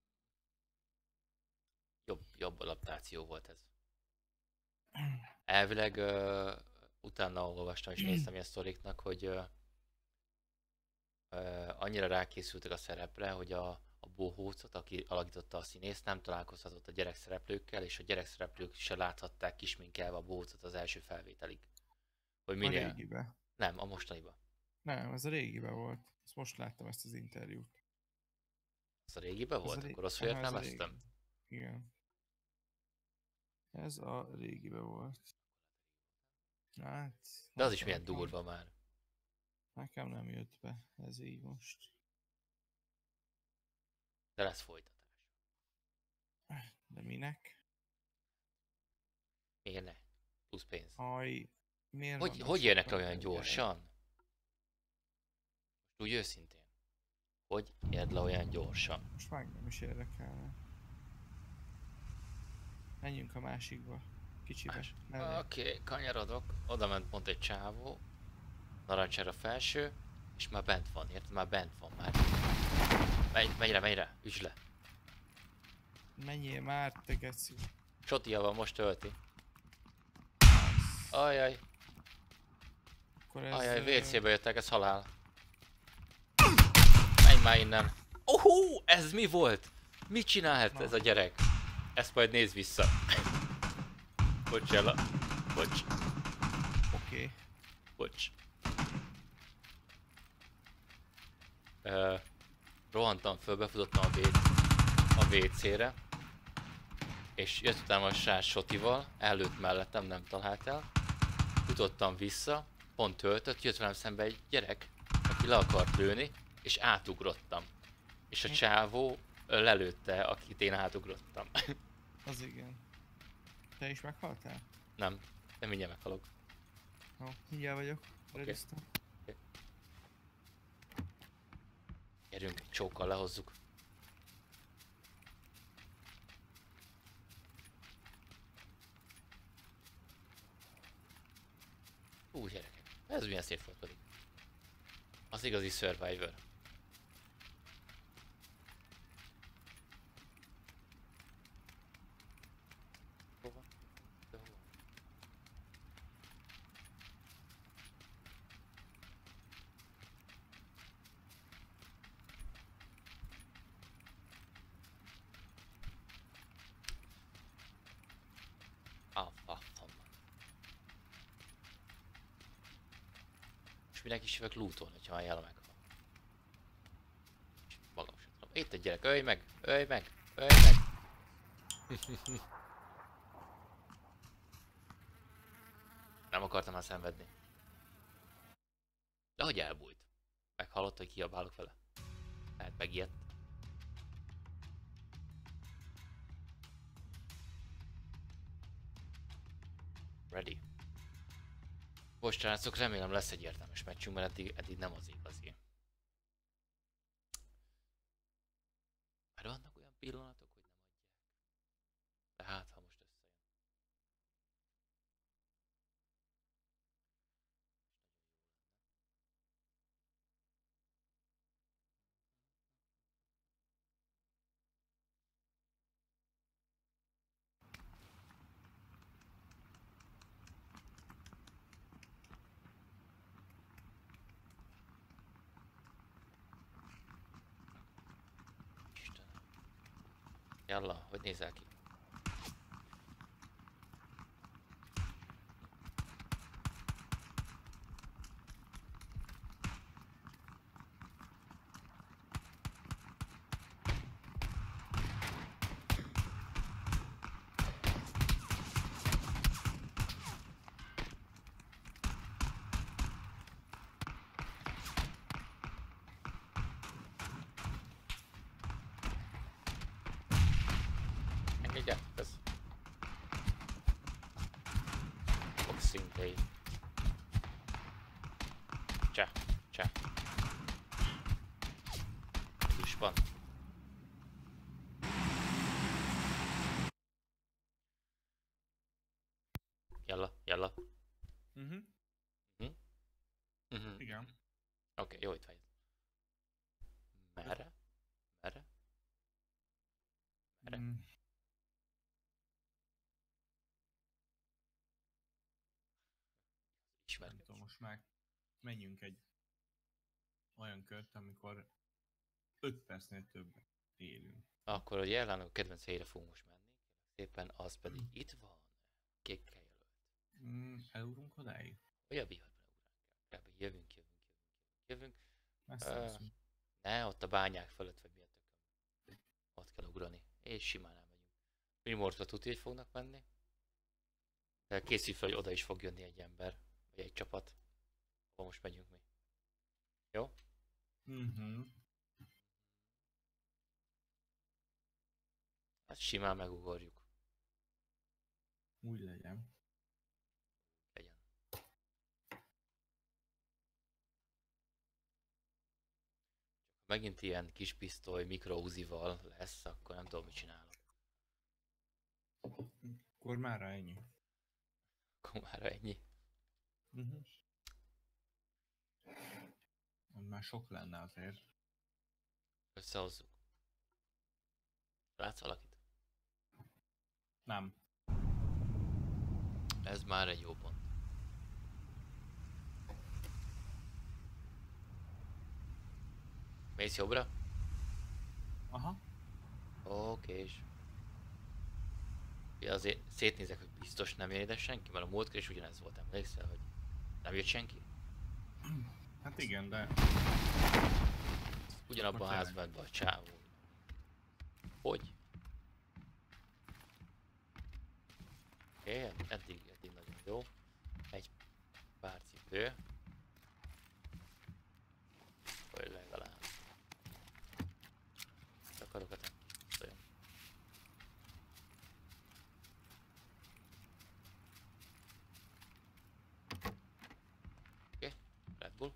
Jobb, jobb adaptáció volt ez. Elvileg ö, utána olvastam és néztem ilyen sztoriknak, hogy ö, ö, annyira rákészültek a szerepre, hogy a, a bohócot, aki alakította a színészt, nem találkozhatott a gyerekszereplőkkel, és a gyerekszereplők se láthatták kisminkelve a bohócot az első felvételig. Hogy A minél... régibe. Nem, a mostaniba. Nem, ez a régibe volt. Ezt most láttam ezt az interjút. Ez a régiben volt? ré... Akkor azt Aha, ez a értelmeztem? régi. Igen. Ez a régibe volt. Hát... De az nem is milyen tudom, durva már. Nekem nem jött be, ez így most. De lesz folytatás. De minek? Miért ne? Plusz pénz. Aj, miért Hogy, vannak hogy érnek sokan le olyan ilyen gyorsan? Most úgy őszintén. Hogy érd le olyan gyorsan? gyerek? Most már nem is érdekelne. Menjünk a másikba. Kicsibe. Más. mellé. Oké, okay, kanyarodok. Oda ment pont egy csávó. Narancsára felső. És már bent van, érted? Már bent van már. Menj, menj rá, menj rá, üsd le. Menjél már, te geci. Sotia van, most tölti. Ajaj, Akkor ez... ajaj, ö, vé cébe jöttek, ez halál. Menj már innen. Ohó, ez mi volt? Mit csinálhat Na. ez a gyerek? Ezt majd nézd vissza. Bocs, Ella. Bocs, Oké. bocs. Uh, rohantam föl, befutottam a, vé... a vé cére. És jött utána a srác Sotival, előtt mellettem, nem talált el. Futottam vissza, pont töltött, jött velem szembe egy gyerek, aki le akart lőni, és átugrottam. És a csávó ö, lelőtte, akit én átugrottam. Az igen. Te is meghaltál? Nem, de mindjárt meghalok. Jó, mindjárt vagyok. Rediztem. Gyerünk, egy csókkal lehozzuk. Ú, gyerekek, ez milyen szép volt pedig. Az igazi Survivor. Hova? De hova? Ah, ah, ah. És minek is jövök lootolni, hogyha már jel meghal. És magam sem tudom. Itt egy gyerek, ölj meg, ölj meg, ölj meg! Nem akartam már szenvedni. De hogy elbújt? Meghallott, hogy kiabálok vele? Hát megijedt. Ready. Most srácok, remélem lesz egy értelmes meccsünk, mert eddig, eddig nem az igazi. Már vannak olyan pillanatok, hogy nem adják. De hát, ha most összejön. Jalla, hogy nézel ki? Engedje, ez Boxing Day. Cseh, cseh. Mi is van? Jalla, jalla. Mhm. Mhm. Igen. Oké, jó, itt vagy. Merre? Merre? Merre? Mm. Nem tudom, Ismerkedés. most már menjünk egy olyan kört, amikor öt percnél többet élünk. Akkor ugye Ellának a kedvenc helyére fogunk most menni. Szépen, az pedig itt van. Kékkel jelölt. Mm, elúrunk odáig? Olyan viharban ugránk el. Jövünk, jövünk, jövünk, jövünk. Messze Ö, leszünk. ne, ott a bányák fölött, vagy mi a tököm. Ott kell ugrani. És simán elmegyünk. Primortra tuti, hogy fognak menni. De készülj fel, hogy oda is fog jönni egy ember. Vagy egy csapat. Hova most megyünk mi. Jó? Mhm. Hát simán megugorjuk. Úgy legyen. Legyen. Megint ilyen kis pisztoly mikroúzival lesz, akkor nem tudom, mit csinálok. Akkor mára ennyi. Akkor már ennyi. Mhm. Már sok lenne azért. Összehozzuk. Látsz valakit? Nem. Ez már egy jó pont. Mész jobbra? Aha. Okés. Ja, azért szétnézek, hogy biztos nem jön ide senki, mert a múltkor is ugyanez volt, emlékszel, hogy nem jött senki? Hát igen, de Ugyanabban a Akkor házban ment be a csávó. Hogy? Oké, okay, eddig, eddig nagyon jó. Egy pár cipő. Vagy legalább. Takarokat nem kiszoljon. Oké, okay. Red Bull.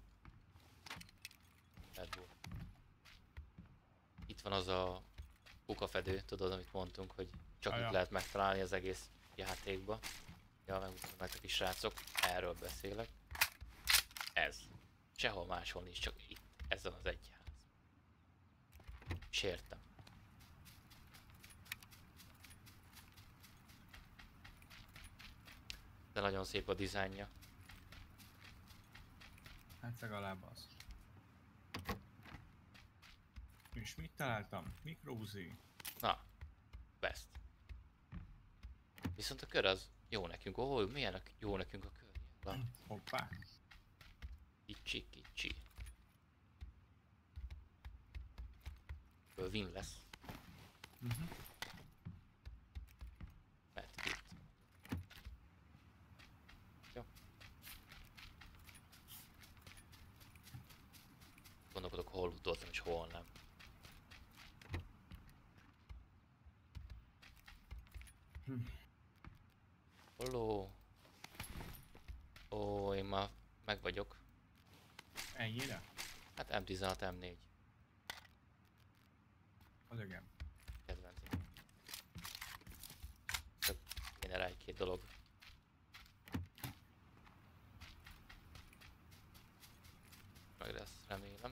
Red Bull. Itt van az a kukafedő, tudod, amit mondtunk, hogy csak Ajá. itt lehet megtalálni az egész játékba. Ja, megmutatom meg a kis srácok, erről beszélek. Ez. Sehol máshol nincs, csak itt. Ezen az egy ház. Sértem. De nagyon szép a dizájnja. hát legalább az. És mit találtam? Mikrózi. Na, best. Viszont a kör az jó nekünk. Ó, milyen a, jó nekünk a kör. Na, Hoppá. kicsi, kicsi. Ebből win lesz. Mhm. Mert itt. Jó. Gondolkodok, hol utoltam és hol nem. Hm. Holló. Ó, én már meg vagyok. Ennyire? Hát em tizenhat, em négy. Az igen. Kedvencem. Csak kéne rá egy-két dolog. Meg lesz, remélem.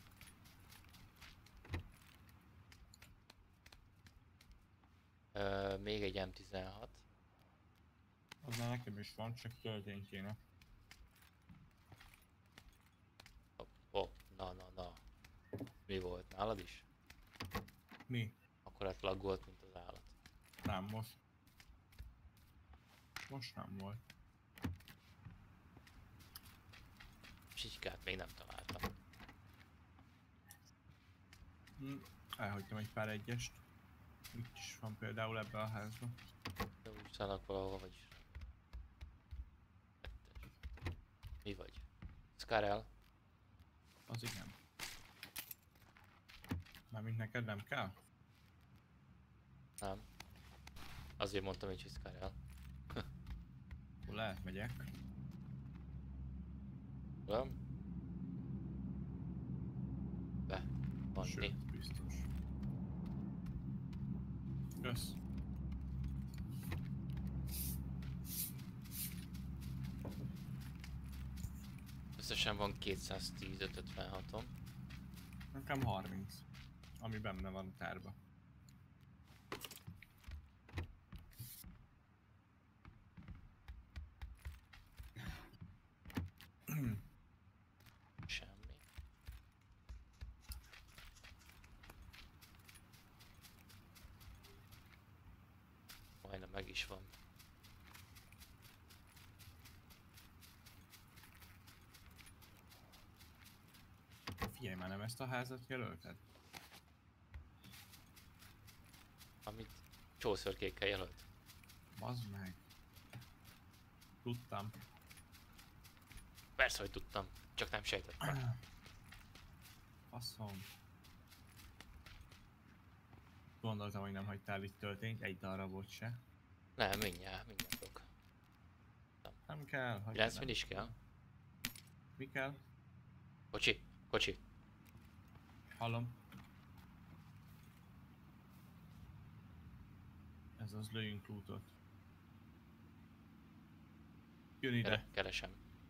Ö, még egy em tizenhat. Az már nekem is van, csak töltény kéne. Hopp, hopp, na, na, na. Mi volt? Nálad is? Mi? Akkor hát laggolt, mint az nem, most. Most nem volt. Csicskát még nem találtam. Hm, elhagytam egy pár egyest. Itt is van például ebben a házban. De úgy szállnak valahol, vagy... Kettes. Mi vagy? Scarel? Az igen. Mármint neked nem kell? Nem. Azért mondtam így, hogy Scarel. Akkor lehet megyek. Nem? Be. Van mi? Sőt, biztos. Kösz. Összesen van kétszáztíz ötvenhatom. Nekem harminc. Ami benne van a tárba. Semmi. Majdnem meg is van. Figyelj már, nem ezt a házat jelölted? Amit csószörkékkel jelölt. Bazd meg. Tudtam. Persze, hogy tudtam. Csak nem sejtettem. Faszom. Gondoltam, hogy nem hagytál itt töltényt, egy darabot se. Nem, mindjárt, mindjárt fog. Nem kell, hagyj. kilencven is kell. Mi kell? Kocsi, kocsi. Hallom. Ez az, lőjünk lootot. Jön ide. Kere, keresem.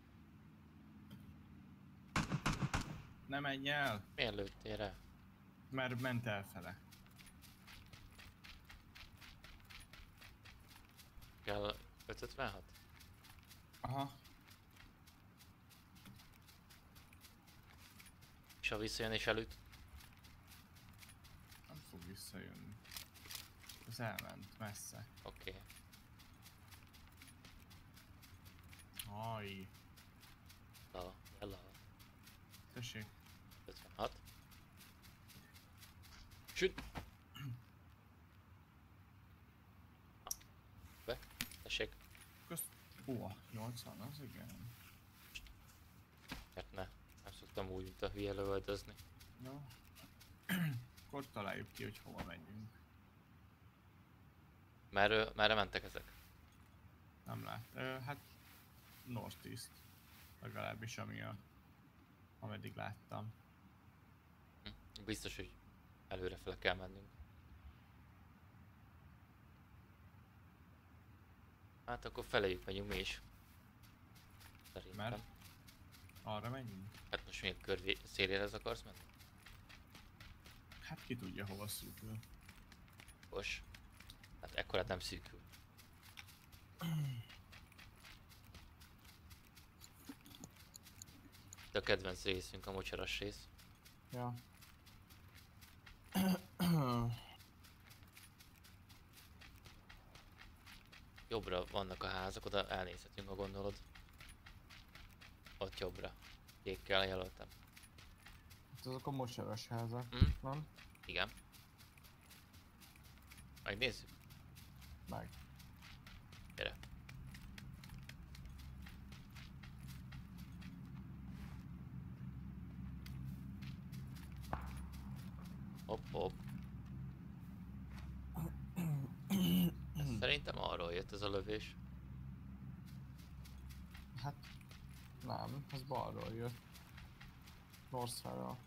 Ne menj el, Miért lőttél rá? mert ment elfele. Kell ötszázötvenhat? Aha. És ha visszajön és elüt? Nem fog visszajönni. Ez elment messze. Oké. Okay. Aj. La, la, Tessék. ötvenhat. Süt! Be, tessék. Közt... Ó, nyolcvan, az igen. Mert ne, nem szoktam úgy, mint a hülye lövöldözni. Jó. Akkor találjuk ki, hogy hova megyünk. Merre, merre mentek ezek? Nem lát. Ö, hát... Northeast. Legalábbis ami a... ameddig láttam. Hm. Biztos, hogy előrefele kell mennünk. Hát akkor feléjük megyünk mi is. Szerintem. Mert? Arra menjünk? Hát most még körvé szélére akarsz menni? Hát ki tudja hova szűkül. Most. Hát ekkorát nem szűkül. De a kedvenc részünk a mocsaras rész. Ja. Jobbra vannak a házak, oda elnézhetünk, ha gondolod. Ott jobbra. Kékkel jelöltem. Hát azok a mocsaras házak, Hm? nem? Igen. Megnézzük. Meg. Gyere. Hopp, hopp. Ez szerintem arról jött ez a lövés. Hát... Nem, ez balról jött. Northside-ról.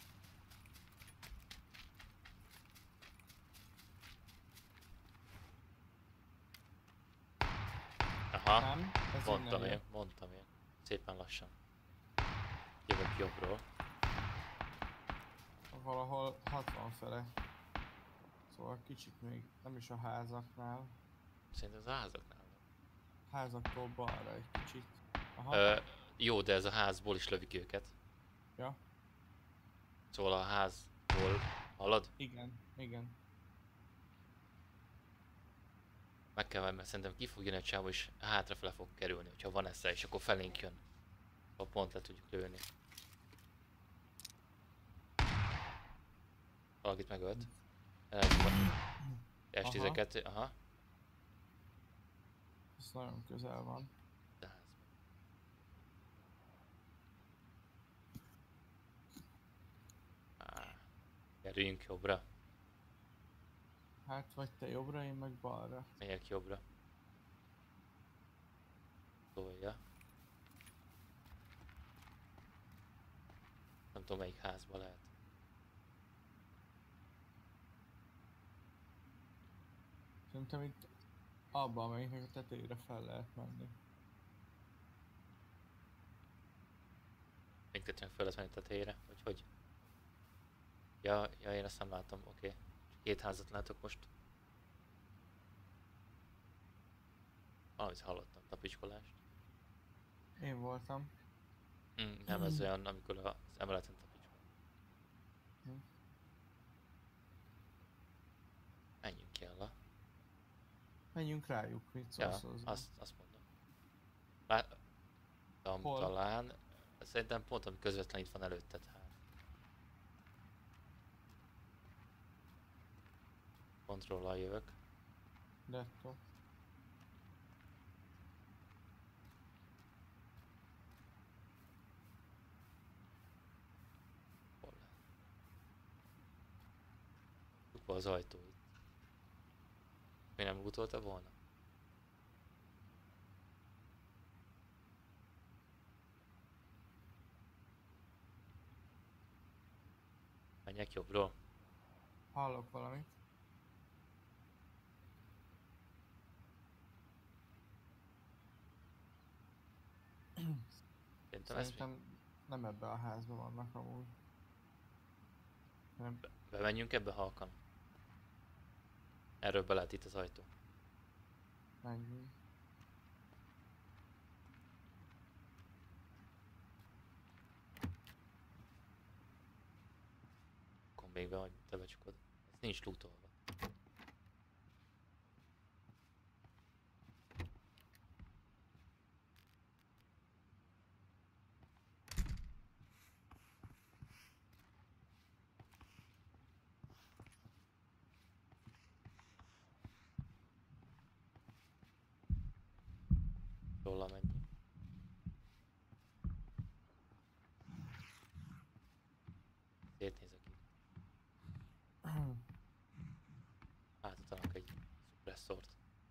Aha, Nem? Ez mondtam innen én, jött. mondtam én. Szépen lassan. Jövök jobbról. Valahol hatvan fele. Szóval kicsit még nem is a házaknál. Szerintem az a házaknál van. Házaktól balra egy kicsit. Aha. Ö, jó, de ez a házból is lövik őket. Ja. Szóval a házból hallod? Igen, igen. Meg kell venni, mert szerintem ki fog jönni a csávó és hátrafele fog kerülni, hogyha van esze, és akkor felénk jön. Ha pont le tudjuk lőni. Valakit megölt. es tizenkettő, aha. Ez nagyon közel van. De házban. Á, gyerünk jobbra. Hát vagy te jobbra, én meg balra. Megyek jobbra. Tolja. Nem tudom melyik házba lehet. Szerintem itt abban, amelyiknek a tetejére fel lehet menni. Még tetően fel lehet menni a tetejére, vagy hogy? Ja, ja, én azt nem látom, oké. Okay. Két házat látok most. Valamit hallottam, tapiskolást. Én voltam. Mm, nem ez olyan, amikor az emeleten tapicskol. Hm. Menjünk ki el. Menjünk rájuk, mit Ja, szólsz hozzá? azt, azt mondom. Láttam Hol? talán. Szerintem pont ami közvetlen itt van előtted. Hát. Kontrollal jövök. Detto. Hol lehet? Tukva az ajtó itt. Mi nem utolta volna? Menjek jobbról. Hallok valamit. Szerintem ezt Szerintem nem ebbe a házba vannak amúgy. Nem. be- bemenjünk ebbe halkan. Erről be lehet itt az ajtó. Menjünk. Akkor még be, hogy te becsukod. Ez nincs lootolva. Róla menjünk. Szétnézek itt. Átadnak egy szupresszort.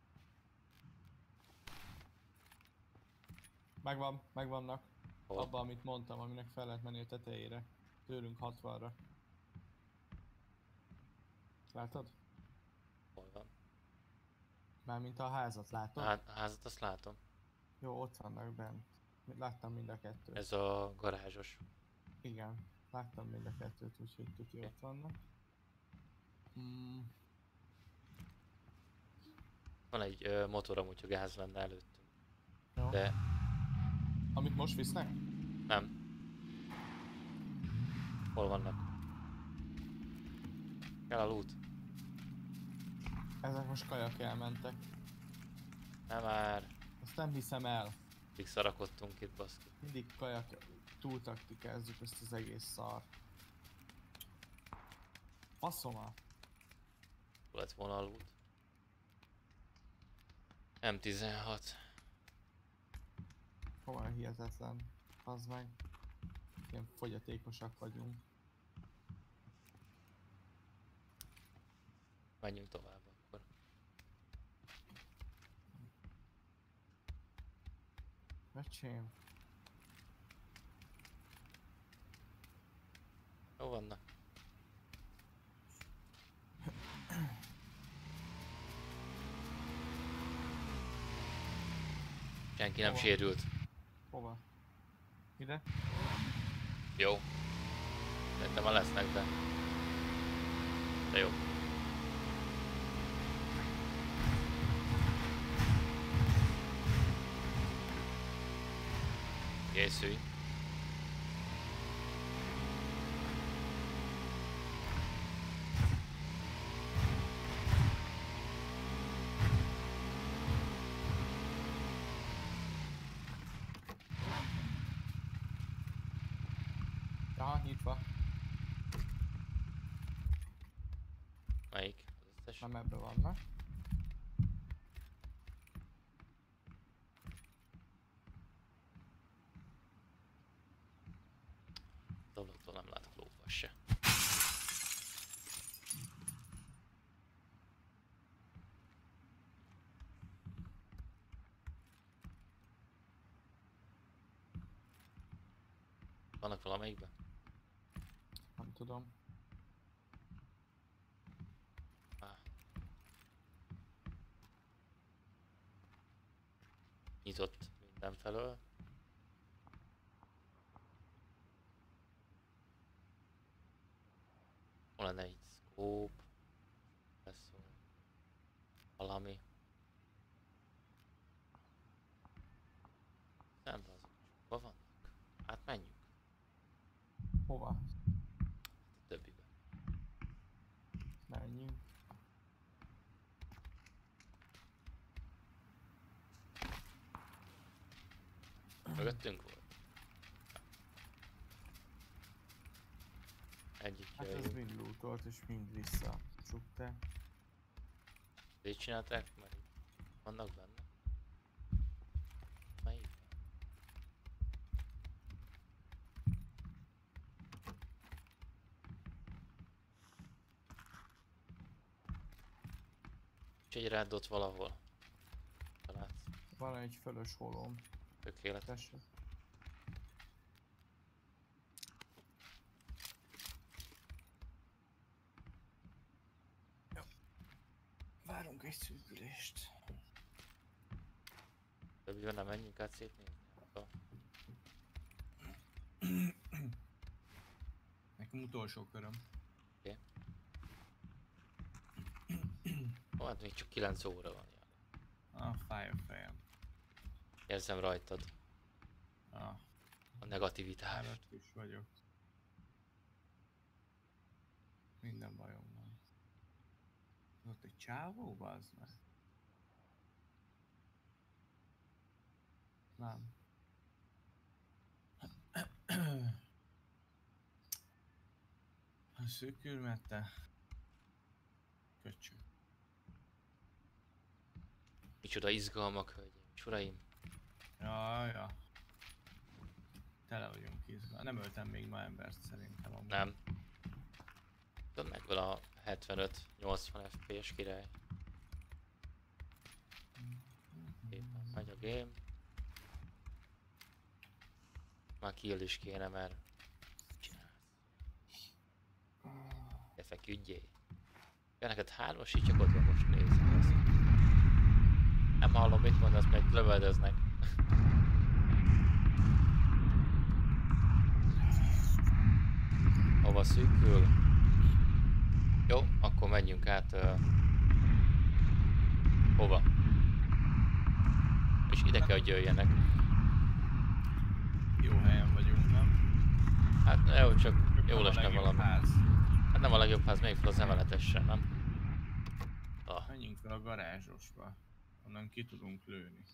Megvan, megvannak. Hol? Abba, amit mondtam, aminek fel lehet menni a tetejére. Tőlünk hatvanra. Látod? Hol van? Mármint a házat látod? A há- a házat azt látom. Jó, ott vannak bent. Láttam mind a kettőt. Ez a garázsos. Igen, láttam mind a kettőt, úgyhogy tuti Oké. ott vannak. Mm, Van egy ö, motorom, úgyhogy gáz lenne előttünk. jó. De Amit most visznek? nem. Hol vannak? Kell a loot. Ezek most kajak elmentek. Nem már. Ezt nem hiszem el. Még szarakodtunk itt, baszki. Mindig kajak túltaktikázzuk ezt az egész szar. Faszoma. Hol lett volna a loot? M tizenhat. Komolyan hihetetlen. Az meg. Ilyen fogyatékosak vagyunk. Menjünk tovább akkor. Öcsém. Jó vannak. Senki nem Hova? sérült. Hova? Ide? Jó. Szerintem már lesznek, de... De jó. Készülj. Aha, nyitva. Melyik? Az összes? Nem ebbe vannak. Dologtól nem látok lófasz se. Vannak valamelyikben? Nem tudom. Ah. Nyitott mindenfelől. Hol lenne egy scope? Beszól. Valami. Szembe azok hol vannak? Hát menjünk. Hova? A többibe. Menjünk. Mögöttünk volt? Egyik Hát ez jöjjünk. mind lootolt és mind vissza csukták. Így csinálták? Mert így vannak benne. Melyik? És egy reddot valahol. Találsz. Van egy fölös holóm. Tökéletes. Tessék. Jó. Várunk egy szűkülést. Többiben nem menjünk át szétnézni. Akkor Nekem utolsó köröm. ó, hát még csak kilenc óra van. Ah, fáj a fejem. Érzem rajtad Ah, a negativitást. fáradt is vagyok. Minden bajom van. Ott egy csávó, bazd meg? Nem. A szűkülmette. Köcsög. Micsoda izgalmak, hölgyeim és uraim. Ja, ja. Tele vagyunk izgal. Nem öltem még ma embert szerintem amúgy. Nem. Tudod, megvan a hetvenöt nyolcvan ef pé es király. Éppen megy a game. Már kill is kéne, mert csinálsz. De feküdjél. Ja, neked hármas, így csak ott van, most nézem ezt. Nem hallom, mit mondasz, meg lövöldöznek. Hova szűkül? Jó, akkor menjünk át. Uh, hova? És ide kell, hogy jöjjenek. Jó helyen vagyunk, nem? Hát jó, csak jó a lesne legjobb valami. ház. Hát nem a legjobb ház, még fel az emeletesre, nem? Ah, Menjünk fel a garázsosba. Onnan ki tudunk lőni.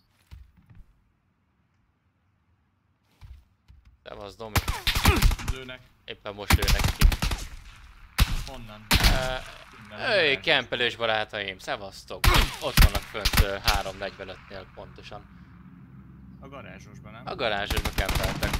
szevasz Domi. Lőnek. Éppen most lőnek ki. Honnan? Öj, kempelős barátaim, szevasztok! Ott vannak fönt három negyvenötnél pontosan. A garázsosban, nem? A garázsosba kempeltek.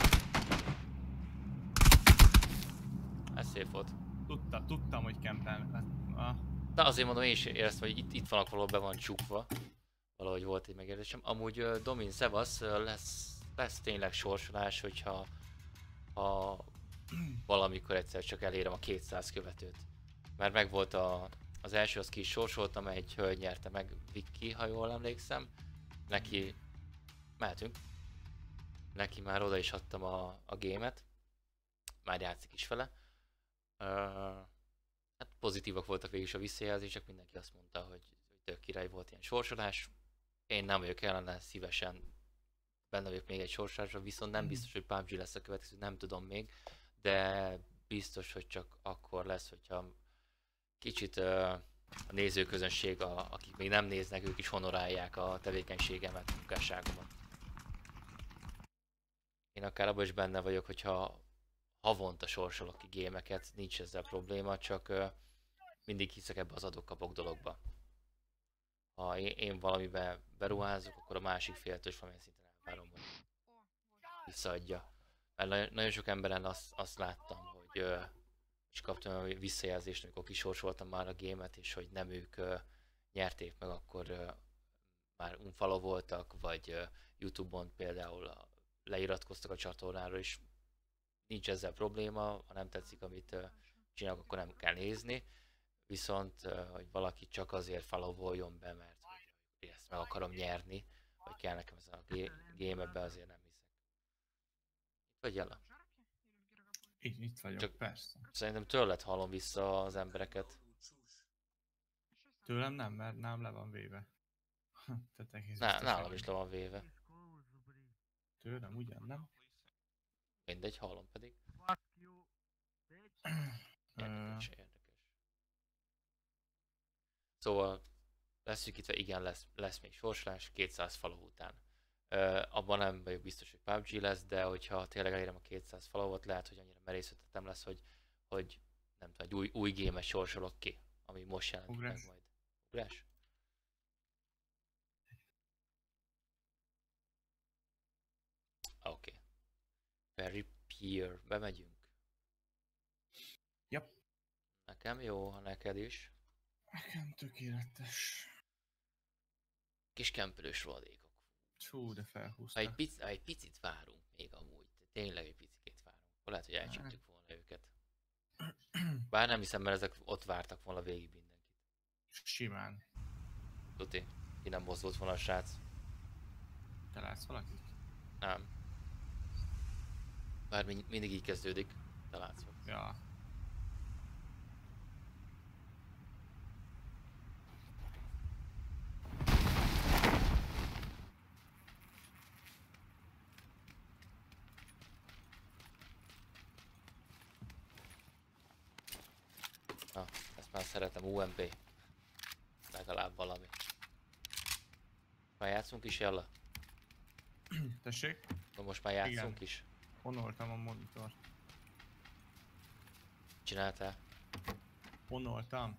Ez szép volt. Tudta, tudtam, hogy kempelnek. Ah, De azért mondom, én is éreztem, hogy itt, itt vannak valahol be van csukva. Valahogy volt egy megérzésem. Amúgy uh, Domin, szevasz, uh, lesz, lesz tényleg sorsolás, hogyha ha valamikor egyszer csak elérem a kétszáz követőt. Mert megvolt a, az első, az ki is sorsoltam, egy hölgy nyerte meg, Viki, ha jól emlékszem. Neki, mehetünk. Neki már oda is adtam a, a gémet. Már játszik is vele. Uh, hát pozitívak voltak végig is a visszajelzések, mindenki azt mondta, hogy, hogy tök király volt ilyen sorsolás. Én nem vagyok ellene, szívesen benne vagyok még egy sorsolásra, viszont nem biztos, hogy pé u bé gé lesz a következő, nem tudom még, de biztos, hogy csak akkor lesz, hogyha kicsit uh, a nézőközönség, a, akik még nem néznek, ők is honorálják a tevékenységemet, munkásságomat. Én akár abban is benne vagyok, hogyha havonta sorsolok ki gémeket, nincs ezzel probléma, csak ö, mindig hiszek ebbe az adok-kapok dologba. Ha én, én valamiben beruházok, akkor a másik féltől is valamilyen szinten elvárom, hogy visszaadja. Mert nagyon, nagyon sok emberen azt, azt láttam, hogy ö, és kaptam olyan visszajelzést, amikor kisorsoltam már a gémet, és hogy nem ők ö, nyerték meg, akkor ö, már unfollow voltak, vagy ö, YouTube-on például a, leiratkoztak a csatornára, és nincs ezzel probléma, ha nem tetszik, amit ö, csinálok, akkor nem kell nézni. Viszont, ö, hogy valaki csak azért followoljon be, mert hogy ezt meg akarom nyerni, vagy kell nekem ez a gé- game, ebbe azért nem hiszek. Itt vagy Jella? Itt, itt vagyok, Csak- persze. Szerintem tőled hallom vissza az embereket. Tőlem nem, mert nálam le van véve. Tehát egész Ná, biztos nálam vagyok. is le van véve. Tőlem ugyan, nem? Mindegy, hallom pedig. Ö, Érdekes, érdekes. Szóval leszűkítve, igen, lesz, lesz még sorsolás kétszáz follow után. Uh, abban nem vagyok biztos, hogy pé u bé gé lesz, de hogyha tényleg elérem a kétszáz followot, lehet, hogy annyira merészhetettem lesz, hogy, hogy nem tudom, egy új, új gémet sorsolok ki, ami most jelenik meg Ugrás. majd. Ugrás? Oké. Okay. Very Pier, bemegyünk. Yep. Nekem jó, ha neked is. Nekem tökéletes. Kis kempelős rohadékok. Hú, de Ha felhúztak. egy, pic, ha egy picit várunk még amúgy, tényleg egy picit várunk, akkor lehet, hogy elcsíptük volna őket. Bár nem hiszem, mert ezek ott vártak volna végig mindenkit. Simán. Tuti, ki nem mozdult volna a srác. Te látsz valakit? Nem. Bár mind, mindig így kezdődik, de látsz. Ja. Na, ezt már szeretem, u em pé. Legalább valami. Már játszunk is, Jella? Tessék? Na most már játszunk Igen. is. Honoltam a monitort. Csináltál? Honoltam.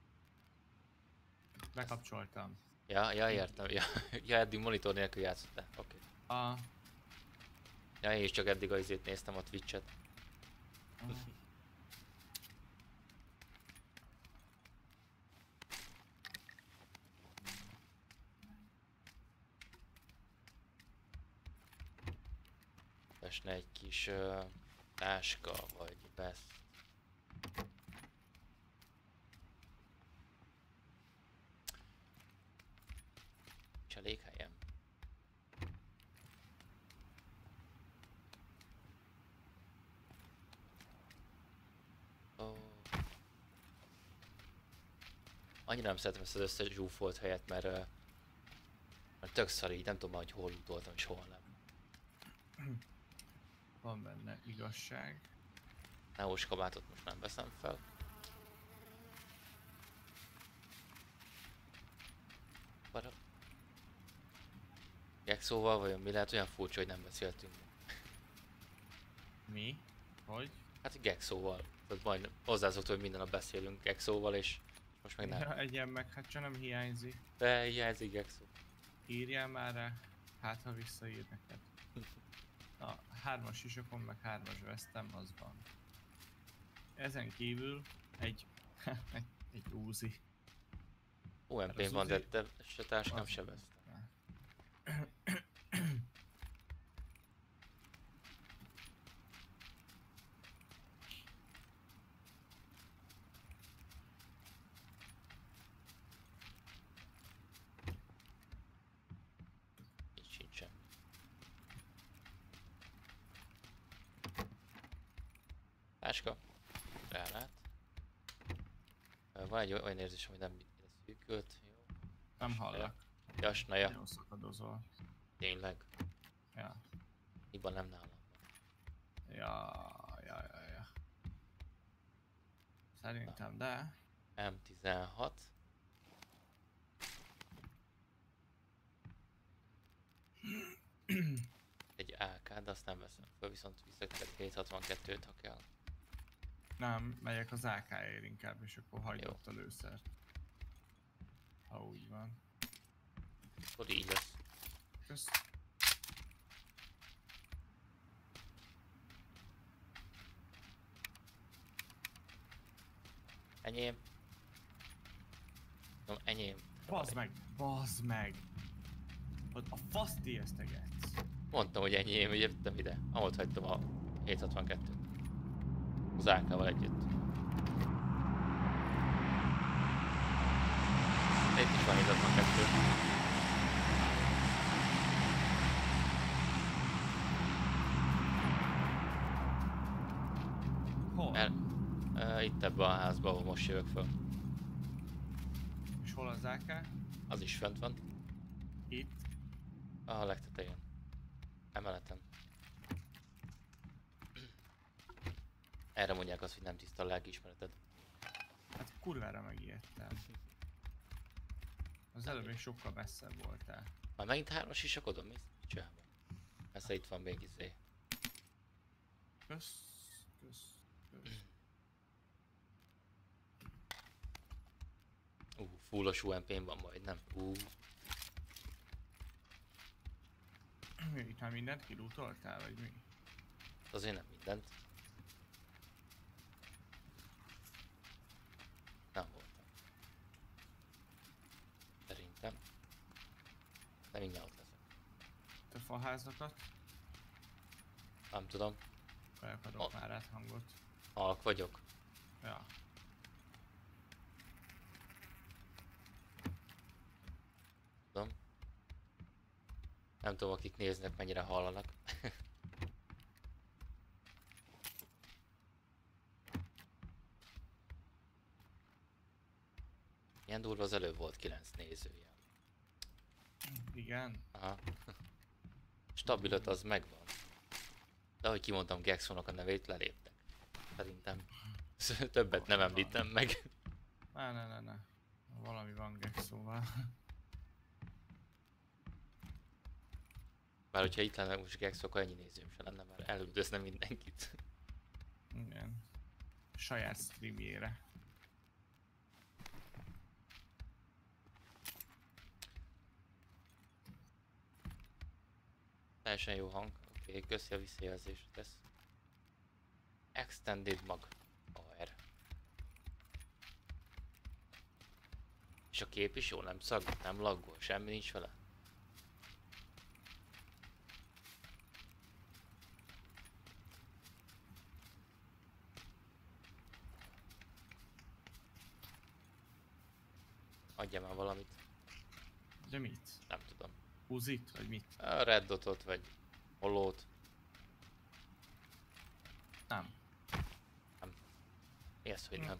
Bekapcsoltam. Ja, ja, értem. Ja, ja eddig monitor nélkül játszottál. Oké. Okay. A... Ja, én is csak eddig a izét néztem, a Twitch-et. Esne egy kis uh, táska, vagy vesz. Nincs elég helyem. Oh. Annyira nem szeretem ezt az összes zsúfolt helyet, mert, uh, mert tök szar így, nem tudom már, hogy hol utoltam és hol nem. Van benne igazság. Neós kabátot most nem veszem fel. Para. Gexóval vajon mi lehet, olyan furcsa, hogy nem beszéltünk. Mi? Hogy? Hát Gexóval. Tehát majd hozzászoktuk, hogy minden nap beszélünk Gexóval, és most meg nem. Ja, egyen meg, hát csak nem hiányzik. De hiányzik Gexó. Írjál már rá, hát ha visszaír neked. A hármas isokon meg hármas vesztem, az van. Ezen kívül egy, egy, egy úzi. u em pé az van, de, Uzi- de se táskám az- se vesztem. Így sincsen. Táska? Rálát. Van egy olyan érzés, hogy nem szűkült. Jó. Nem hallak. Jas, na ja, Nagyon szakadozol. tényleg. Ja. Hiba nem nálam. Ja, ja, ja, ja. Szerintem, de... em tizenhat. Egy á ká, de azt azt nem veszem föl, viszont viszek neked hét hatvankettőt, ha kell. Nem, megyek az á ká-ért inkább, és akkor hagyd Jó. ott a lőszert. Ha úgy van. Akkor így lesz. Kösz. Enyém. No, enyém. Bazd meg! Bazd meg! Ott a faszt ijesztegetsz. Mondtam, hogy enyém, hogy jöttem ide. Ahol hagytam a hét hatvankettőt. Az á ká-val együtt. Itt is van hét hatvankettő. Hol? El, uh, itt ebben a házban, ahol most jövök föl. És hol az á ká? Az is fönt van. Itt. A legtetején. Emeleten. Erre mondják azt, hogy nem tiszta a lelkiismereted. Hát kurvára megijedtem. Az előbb még sokkal messzebb voltál. Már megint hármas is, akkor oda mész? Csába. Persze itt van még izé. Kösz. Kösz. Kösz. Uh, fullos u em pén van majd, nem? Uh, Mi, itt már mindent kilútoltál, vagy mi? azért nem mindent. Nem voltam. Szerintem. De mindjárt ott leszek. Te faháznakat? Nem tudom. Felkadok Ott. már át hangot. Alk vagyok. Ja. Tudom. Nem tudom, akik néznek, mennyire hallanak. Ilyen durva, az előbb volt kilenc nézője. Igen. Aha. Stabilat az megvan. De ahogy kimondtam Gexonnak a nevét, leléptek. Szerintem. Többet nem említem meg. Ne, ne, ne, ne. Valami van Gexóval. Bár hogyha itt lenne most Gex, akkor ennyi nézőm se lenne, mert elüldözne mindenkit. Igen. Saját streamjére. Teljesen jó hang. Oké, okay, köszi a visszajelzést. Ez Extended mag. á er. És a kép is jó, nem szag, nem laggol, semmi nincs vele. Adja már valamit. De mit? Nem tudom. Uzit? Vagy mit? A Red Dotot vagy Hollót. Nem. Mi ez, hogy nem?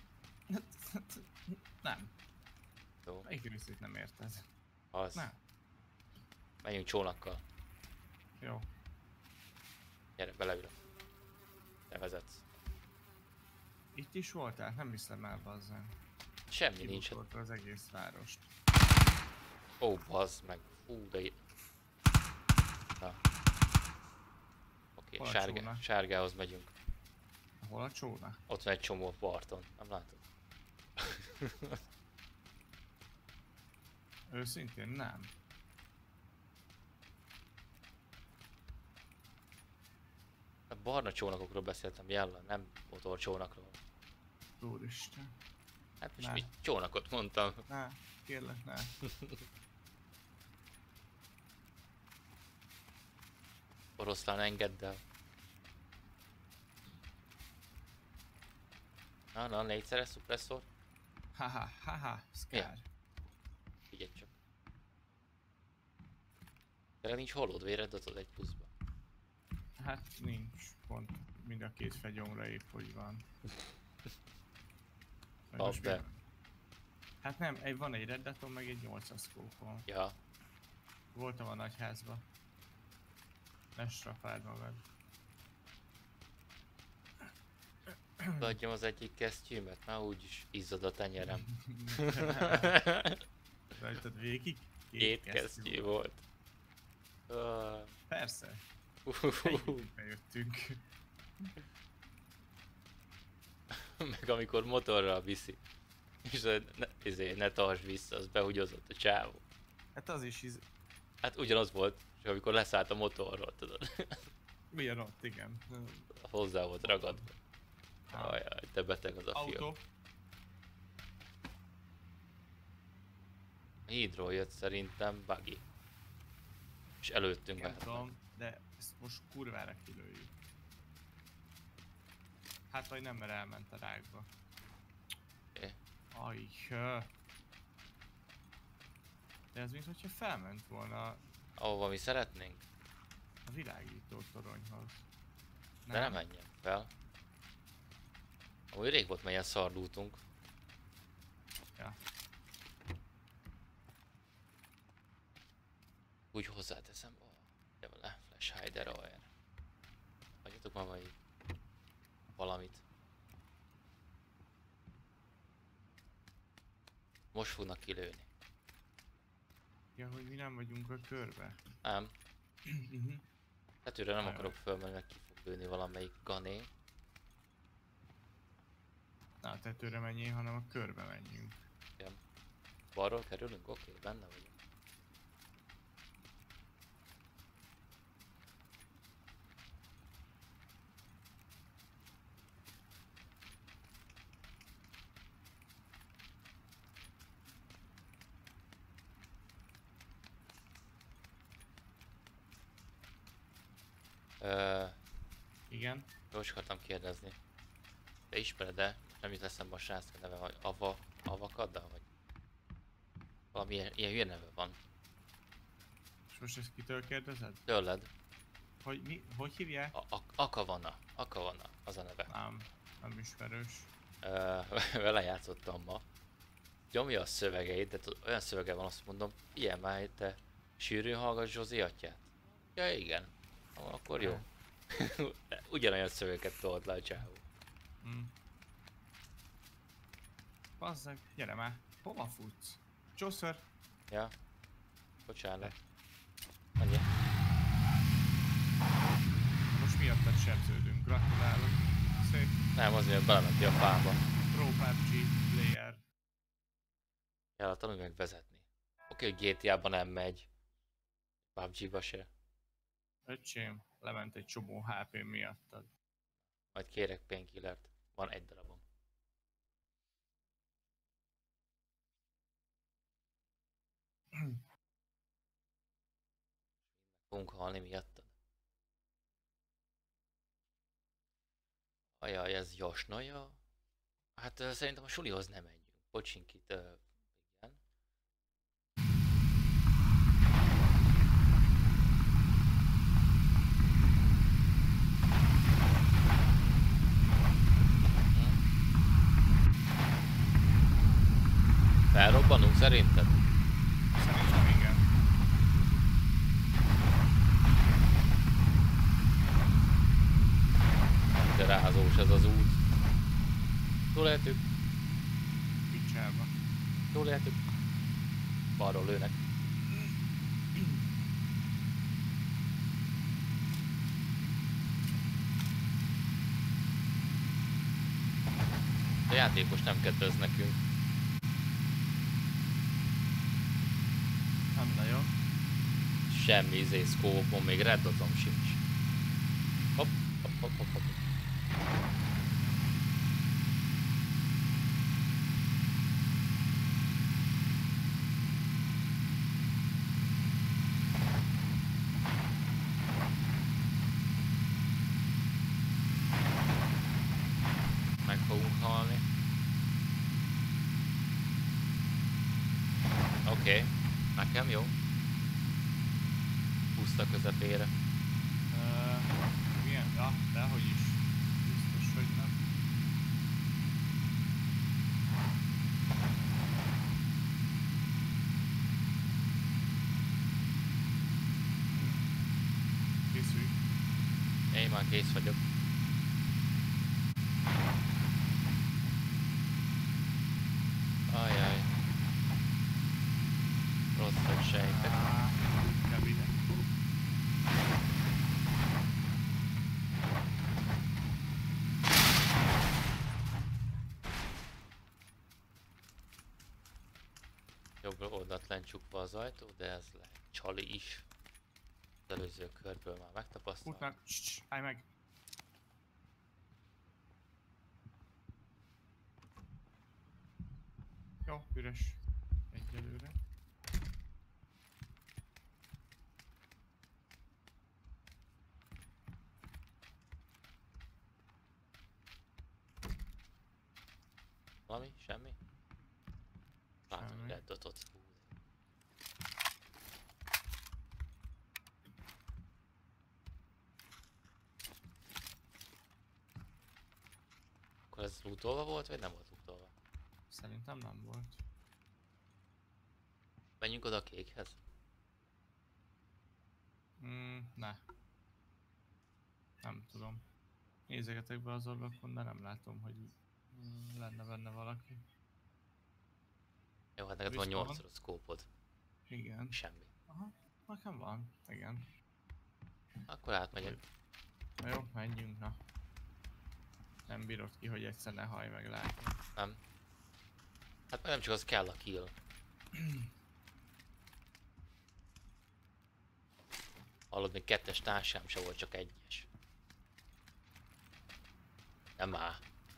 Nem. Jó, Melyik részét nem érted? az. Nem. Menjünk csónakkal. Jó. Gyere, beleülök. Te vezetsz. Itt is voltál? Nem hiszem el, bazzán. Semmi nincs. Kilútolta az egész várost. Ó, bazd meg. Fú, de itt. Na. Oké, Hol a sárga, csóna? sárgához megyünk. Hol a csóna? Ott van egy csomó a parton. Nem látod? Őszintén nem. A barna csónakokról beszéltem, jella, nem motorcsónakról. Úristen. Hát most Ne. mit csónakot mondtam. Ne, kérlek, ne. Oroszlán, engedd el. Na, na, négyszeres szupresszor. Haha, haha, Scar. Figyelj csak. Tényleg nincs hollód véreddatod egy pluszba. Hát nincs, pont mind a két fegyomra épp hogy van. Vagy Add most be. mi- Hát nem, egy, van egy reddatom, meg egy nyolcas szkópom. Ja, Voltam a nagyházba. Ne strapáld magad. adjam az egyik kesztyűmet, már úgyis izzad a tenyerem. Rajtad végig? Két kesztyű volt. Uh, Persze. Bejöttünk. Meg amikor motorral viszi. És ne, ezért ne tartsd vissza, az behugyozott a csávó. Hát az is iz... Hát ugyanaz volt, csak amikor leszállt a motorról, tudod. Milyen ott, igen. Hozzá volt ragadva. Ajaj, te beteg az a Autó. film. A hídról jött szerintem buggy. És előttünk Nem már. tudom, de ezt most kurvára kilőjük. Hát vagy nem, mert elment a rákba. Oké. Aj, hö. De ez mint hogyha felment volna Ahova mi szeretnénk, a világító toronyhoz. de nem menjen fel. Amúgy rég volt melyen szarlútunk. Ja. Úgy hozzáteszem, ó, de vele, Flash Hider A R. Hagyjatok már majd valamit. Most fognak kilőni. Ja, hogy mi nem vagyunk a körbe. Nem, Mhm. tetőre nem Ajaj. akarok fölmenni, meg ki fog lőni valamelyik gané. Na, a tetőre menjél, hanem a körbe menjünk. Balról kerülünk? Oké, okay, benne vagyok. Ö, Igen? jól is akartam kérdezni. Te ismered, de nem jut eszembe a srácnak neve, hogy Ava, Avakada, vagy valami ilyen, ilyen hülye neve van. És most ezt kitől kérdezed? Tőled? Hogy mi? Hogy hívják? A, a, Akavana, Akavana, az a neve. Nem, nem ismerős. Ö, vele játszottam ma. Nyomja a szövegeit, de tudod, olyan szövege van, azt mondom, ilyen már te sűrűn hallgass Zsozi atyát? Ja igen, ah, akkor jó. Ugyanolyan szövegeket tolt le a csávó. Hm. Bazzag, gyere már. Hova futsz? Csóször? Ja, bocsánat. Annyi. Most miattad sebződünk. Gratulálok. Szép. Nem, azért belementi a fába. Pro pé u bé G player. Kell tanulj meg vezetni. Oké, hogy gé té á-ban nem megy. pé u bé gé-ba se. Öcsém, lement egy csomó há pé miattad. Majd kérek painkillert. Van egy darabom. Fogunk halni miattad. Ajaj, ez Jasnaja. Hát uh, szerintem a sulihoz nem menjünk. Pocsinkit, uh, igen. Felrobbanunk szerinted? Szerintem igen. De rázós ez az út. Túléltük, Picsába. túléltük. Balról lőnek. A játékos nem kedvez nekünk. Nem nagyon. Semmi izé szkópon, még red dot-om sincs. Hopp, hopp, hopp, hopp, hopp. Meg fogunk halni. Oké, okay. Nekem jó. Puszta közepére. Uh, milyen? Ja, dehogy is. Biztos, hogy nem. Készülj. Én már kész vagyok. Ajaj. Rosszat sejtek. Á, inkább ide. Jobb oldalt lencsukva az ajtó, de ez lehet csali is. Az előző körből már megtapasztaltam. Útnak, cs, állj meg! Jó, üres. Egyelőre. Valami? Semmi? Látom, Semmi. hogy red dotot húz. Akkor ez lootolva volt, vagy nem volt lootolva? Szerintem nem volt. Menjünk oda a kékhez. Mm, ne. Nem tudom. Nézegetek be az ablakon, de nem látom, hogy mm, lenne benne valaki. Jó, hát neked van Viszont- nyolcszoros szkópod. Igen. Semmi. Aha, nekem van. Igen. Akkor átmegyek. Na jó, menjünk, na. Nem bírod ki, hogy egyszer ne hallj meg látni. Nem. Hát meg nem csak az kell a kill. Hallod, még kettes társám se volt, csak egyes. Nem már.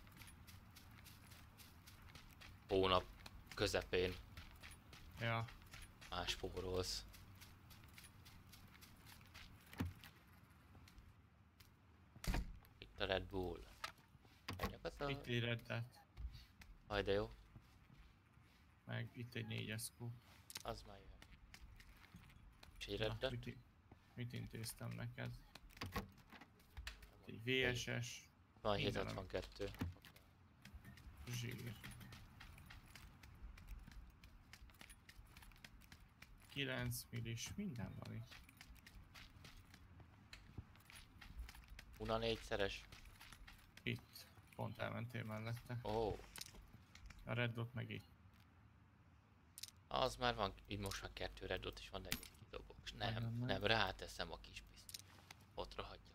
Hónap közepén Ja, más spórolsz. Itt a Red Bull. Menjek az a... itt egy reddet, Aj, de jó. meg itt egy négyes scoop. Az már jön. És egy Na, reddet. mit, i- mit intéztem neked? Egy vé es es, Van minden, hétszázhatvankettő. zsír. kilenc millis, minden van itt. Una négyszeres. Itt. Pont elmentél mellette. Ó, oh, A red dot meg itt. az már van, így most már kettő red dot is van, de egyet kidobok. És Nem, Nagyon nagy. nem, ráteszem a kis pisztolyt. Ott hagyja.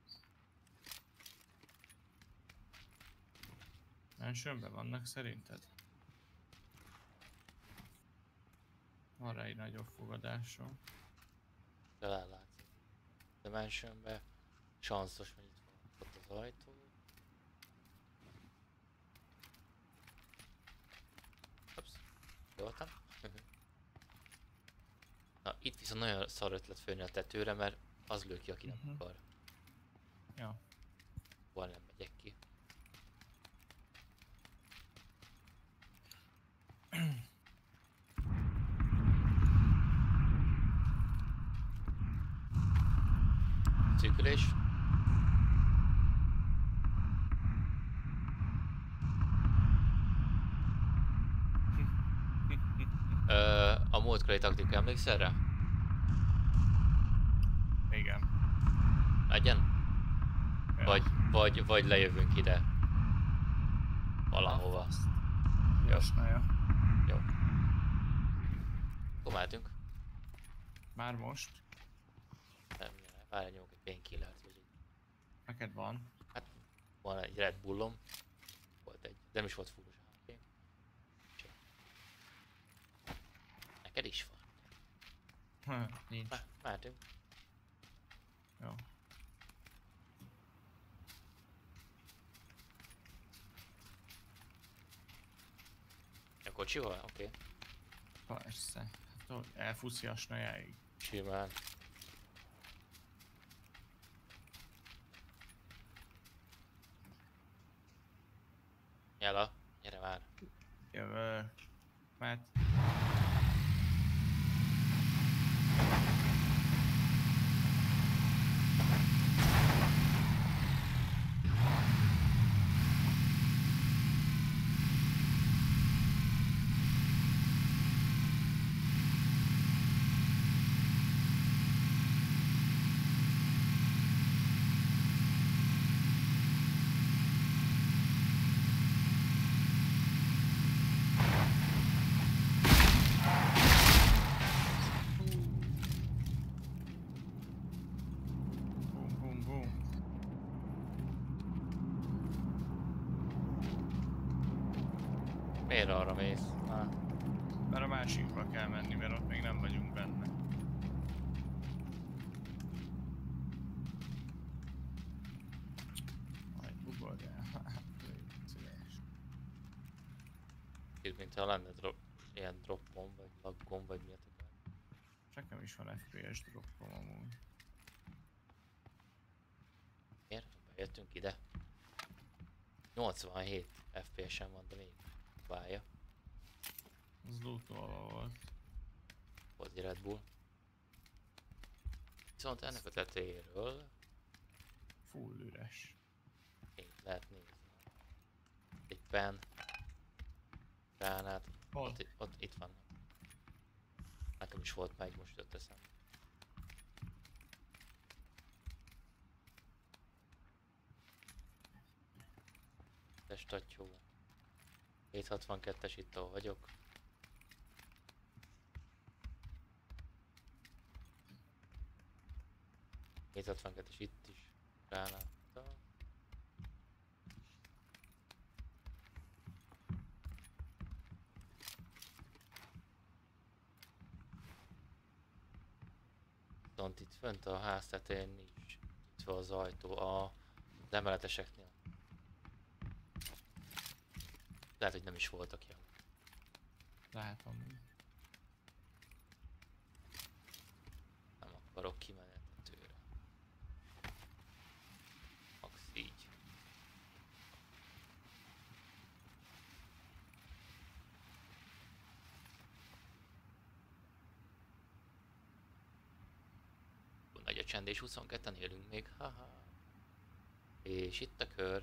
Mansionben vannak szerinted? Van rá egy nagyobb fogadásom. De ellátszik. De mansionbe sanszos, hogy itt van ott az ajtó. Ups, jól voltam? Na, itt viszont nagyon szar ötlet fölni a tetőre, mert az lő ki, aki nem Mhm. akar. Ja. Hol nem megyek ki. Szűkülés. Ö, a múltkori taktika, emlékszel rá? Igen. Legyen? Ja. Vagy, vagy, vagy lejövünk ide. Valahova. Jasnája. Jó. Akkor mehetünk. Már most? Nem, várj, nyomok egy painkillert, vagy egy... Neked van? Van egy Red Bullom. Volt egy, de nem is volt fullos há pé. Csak. Neked is van. Ha, nincs. Me- Mehetünk. Jó. A kocsival? Oké. Okay. Persze. Hát, tudod, elfutsz Jasnájáig. Simán. Jela, gyere már. Jövök. Mert... Bum, bum, bum. Miért arra mész? Már. Mert a másikba kell menni, mert ott még nem vagyunk benne. Majd bugod el. Itt mintha lenne drop, ilyen droppon, vagy laggon, vagy miért akar. Nekem is van ef pé es droppom amúgy. Miért? Bejöttünk ide. nyolcvanhét ef pé es-en van, de még válja. Az lootolva volt. Volt egy Red Bull. Viszont ennek a tetejéről Full üres. itt lehet nézni. Egy pen. Gránát. Hol? Ott, ott, itt vannak. Nekem is volt már egy, most jött eszembe. Testatyó. hétszázhatvankettes itt, ahol vagyok. hétszázhatvankettes itt is. Gránáttal. Viszont itt fönt a ház tetején nincs nyitva az ajtó a emeleteseknél. Lehet, hogy nem is voltak jelen. Lehet amúgy. Nem akarok kimenni a tetőre. Max így. Nagy a csend és huszonketten élünk még, haha. És itt a kör.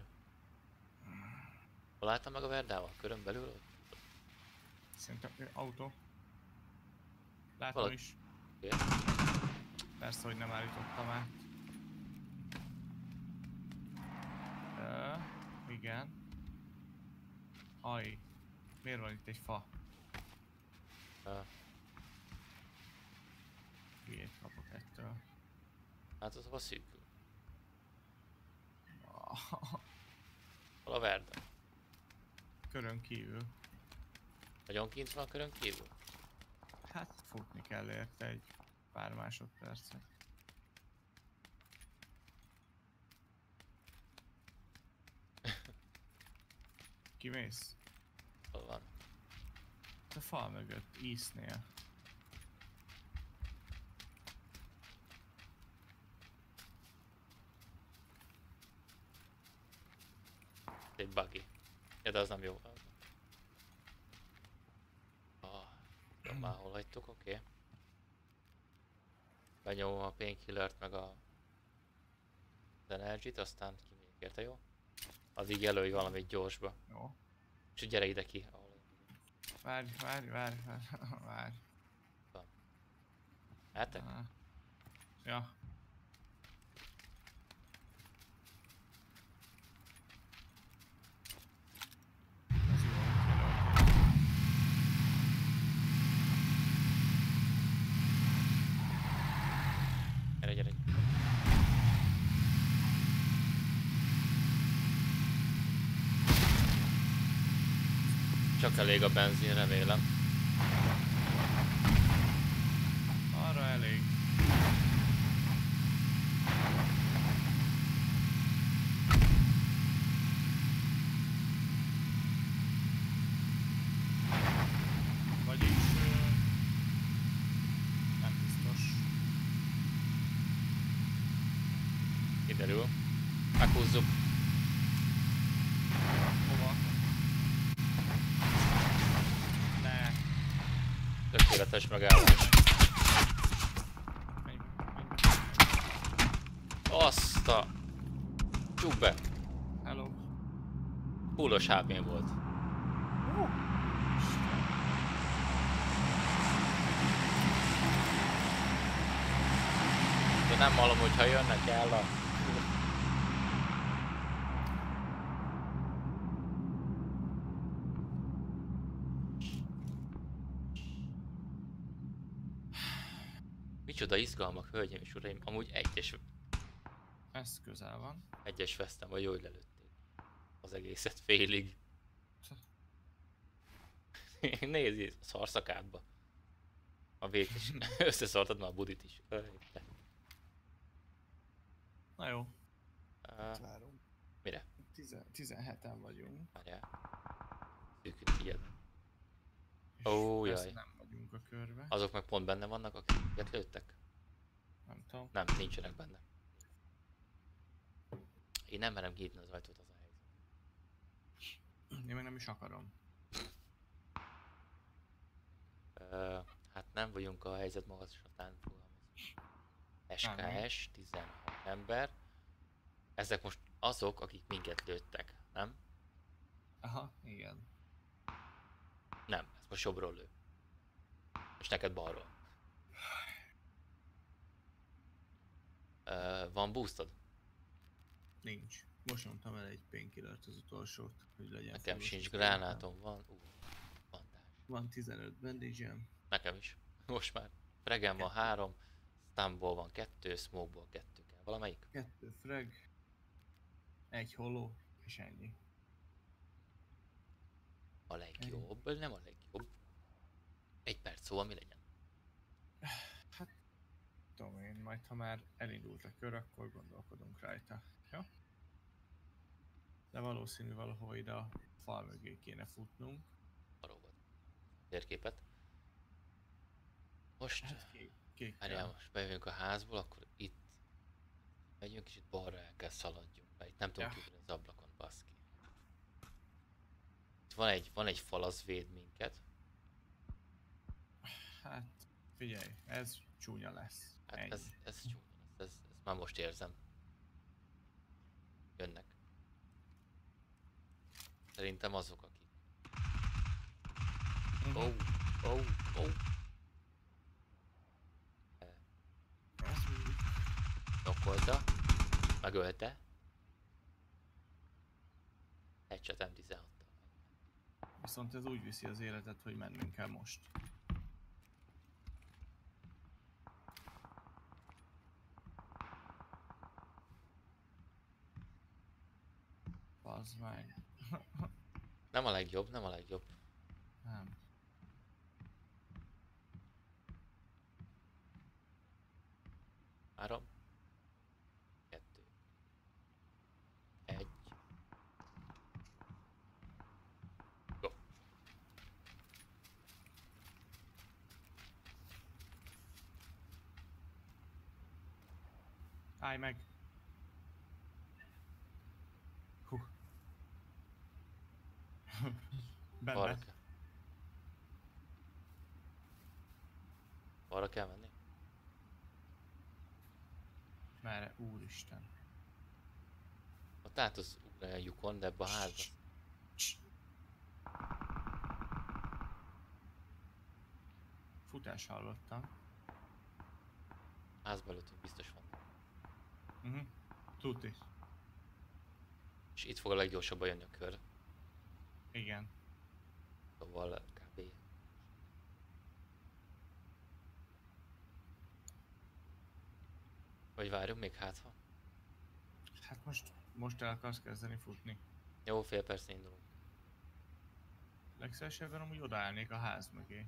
Hol álltam meg a verdával? Körön belül? Szerintem ö, autó. Látom Valaki- is. Oké. Persze, hogy nem állítottam át. Ö, igen. Aj. Miért van itt egy fa? Ö, Hülyét kapok ettől. Hát az hova szűkül? Hol a verda? Körön kívül. Nagyon kint van a körön kívül? Hát futni kell érte egy pár másodpercet. Kimész? Hol van? A fal mögött, Eastnél. Egy buggy. Ja, de az nem jó. Ah, jó, már hol hagytuk, oké. Okay. Benyomom a painkillert meg a az energy-t, aztán kimegyek érte, jó? Addig jelölj valamit gyorsba. Jó. És gyere ide ki, ahol én vagyok. Várj, várj, várj, várj, várj. Mehetek? Ah. Ja. Ez jó, jelölték. Gyere, gyere. Csak elég a benzin, remélem. Arra elég. Vagyis... ö, nem biztos. Kiderül. Meghúzzuk. Hova? Ne. Tökéletes megállás. Menj, menj. Azt a... Csuk be. Hello. Fullos há pén volt. De nem hallom, hogyha jönnek el a... Micsoda izgalmak, hölgyeim és uraim. Amúgy egyes, Ez közel van. egyes vesztem, vagy jól lelőtték. Az egészet félig. Nézd, szarszakádba. A vét is. Összeszartad már a budit is. Öh, te. Na jó. Uh, Várunk. mire? Tizen- tizenheten vagyunk. Várjál. Szűkült figyeld. És Ó, ezt jaj. nem vagyunk a körbe. Azok meg pont benne vannak, akiket lőttek? Nem tudom. Nem, nincsenek benne. Én nem merem kinyitni az ajtót, az a helyzet. Én meg nem is akarom. Uh, hát nem vagyunk a helyzet magaslatán fogalmazva. es ká es, tizenhat ember. Ezek most azok, akik minket lőttek, nem? Aha, igen. Nem, ez most jobbról lő. És neked balról. Uh, van boostod? Nincs. Most nyomtam el egy painkillert az utolsót, hogy legyen. Nekem fullos sincs az gránátom, van. Uh, bandás. Van tizenöt bandage-em. Nekem is. Most már. Fregen van három, stunból van kettő, smokeból kettő kell. Valamelyik? Kettő frag. Egy hollow. És ennyi. A legjobb, nem a legjobb. Egy perc, szóval mi legyen? Hát, tudom én, majd ha már elindult a kör, akkor gondolkodunk rajta. Jó? De valószínű valahol ide a fal mögé kéne futnunk. Arról térképet. Most, Hát kék, kék várjál, most bejövünk a házból, akkor itt megyünk és itt balra el kell szaladjunk, mert itt nem tudunk Ja. kívülni az ablakon, baszki. Itt van egy, van egy fal, az véd minket. Hát, figyelj, ez csúnya lesz. Hát Ennyi. ez, ez csúnya lesz, ez, ez már most érzem. Jönnek. Szerintem azok, akik... Mhm. Ó, ó, ó. Ez mindig. Nokkolta. Megölte. Headshot em tizenhattal. Viszont ez úgy viszi az életet, hogy mennünk kell most. Bazd meg. Nem a legjobb, nem a legjobb. Nem. Három. Kettő. Egy. Go. Állj meg! Hú. Benne. Balra kell. Balra kell menni? Merre? Úristen. Ott át az ugrani a lyukon, de ebbe a házba. Futás hallottam. Házba előttünk biztos van. Mhm. Uh-huh. Tuti. És itt fog a leggyorsabban jönni a kör. Igen. Szóval kb. Vagy várjunk még hátha? Hát most, most el akarsz kezdeni futni. Jó, fél percre indulunk. Legszívesebben amúgy odaállnék a ház mögé.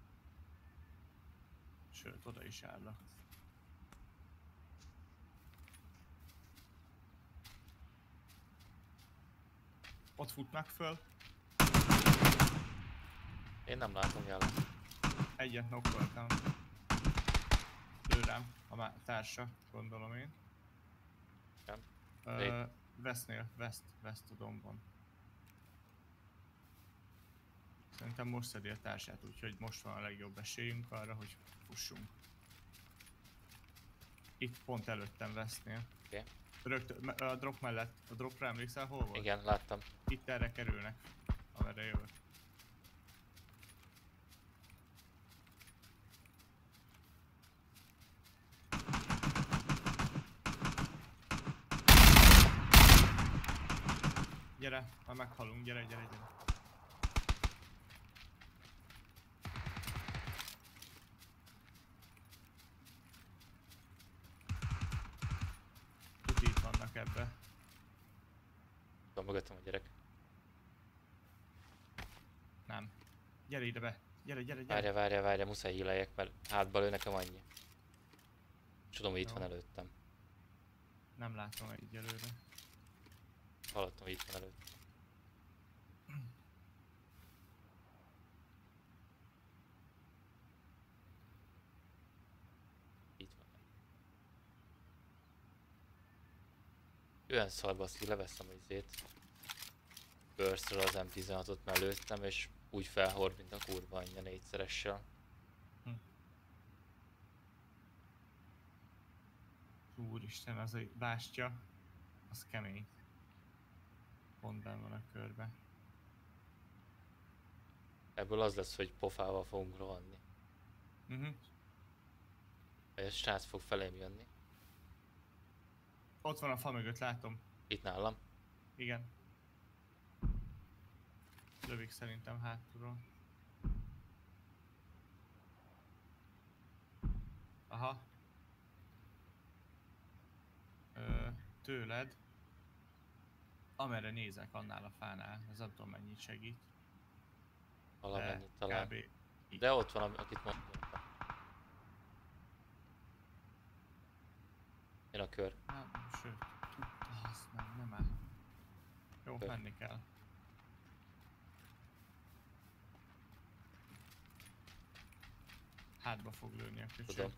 Sőt, oda is állok. Ott futnak föl, Én nem látom jelen. egyet nokkoltam. Lő rám, a má- társa, gondolom én. Nem. Ö, Vesznél, veszt, veszt a dombon. Szerintem most szedi a társát, úgyhogy most van a legjobb esélyünk arra, hogy fussunk. Itt pont előttem vesznél. Oké. Rögtön, me- a drop mellett, a dropra emlékszel hol volt? Igen, láttam. Itt erre kerülnek, amerre jövök. Gyere, ha meghalunk, gyere, gyere, gyere. Tuti itt vannak ebbe. Van mögöttem a gyerek. Nem. Gyere ide be! Gyere, gyere, gyere! Várja, várja, várja, muszáj híleljek, mert hátba lő nekem annyi. És tudom, hogy itt Jó. van előttem. Nem látom egyelőre. Hallottam, hogy itt van előttem. Itt van. Olyan szar baszki, leveszem az izét. Burstről az em tizenhatot mellőttem, és úgy felhord, mint a kurva anyja négyszeressel. Úristen, az egy bástya, az kemény. Pont benn van a körbe. Ebből az lesz, hogy pofával fogunk rohanni. Uh-huh. Vagy a srác fog felém jönni. Ott van a fa mögött, látom. Itt nálam. Igen. Lövik szerintem hátulról. Aha. Ö, tőled. Amerre nézek, annál a fánál. Ez nem tudom mennyit segít. Valamennyit talán. kb. De ott van, akit mondtam. Jön a kör. Nem, sőt. Az nem, nem áll. Jó, Kör. menni kell. Hátba fog lőni a köcsög. Tudom.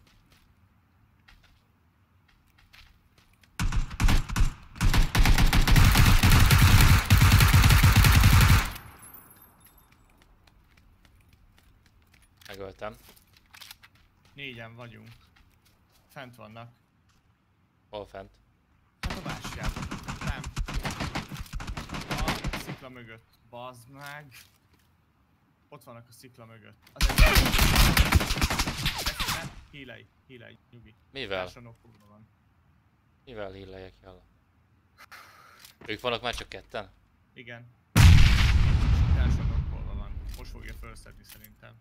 Megöltem. Négyen vagyunk. Fent vannak. Hol fent? Hát a bástyában. Nem. A szikla mögött. Bazd meg. Ott vannak a szikla mögött. Az egy... Ne, hílej, hílej, nyugi. Mivel? Társa nokkulva van. Mivel híleljek, jalla? Ők vannak már csak ketten? Igen. Társa nokkulva van. Most fogja felszedni szerintem.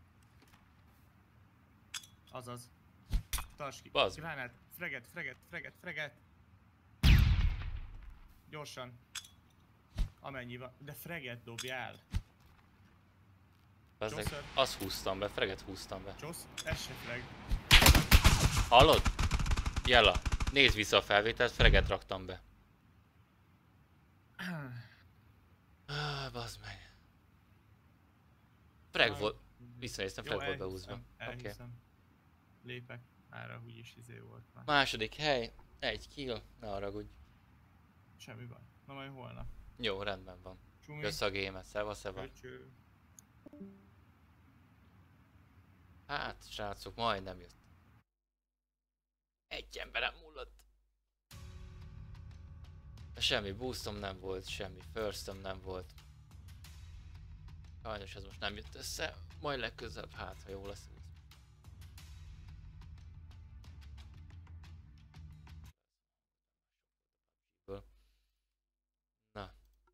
Azaz. Tarts ki. Bazd. Gránát. Freget, freget, freget, freget. Gyorsan. Amennyi van. De freget dobjál. Bazdeg, Csószor. azt húztam be, freget húztam be. Csosz, ez se freg. Hallod? Jella, nézd vissza a felvételt, freget raktam be. Ah, bazd meg. Freg volt, visszanéztem, Jó, freg volt behúzva. elhiszem, Oké. elhiszem. Lépek. Már úgyis izé volt már. Második hely, egy kill, ne haragudj. Semmi baj. Na majd holnap. Jó, rendben van. Csumi. Kösz a gémet, szeva, szeva. Köcső. Hát, srácok, majdnem jött. Egy emberem múlott. Semmi boostom nem volt, semmi firstom nem volt. Sajnos ez most nem jött össze, majd legközelebb, hát ha jó lesz. Na.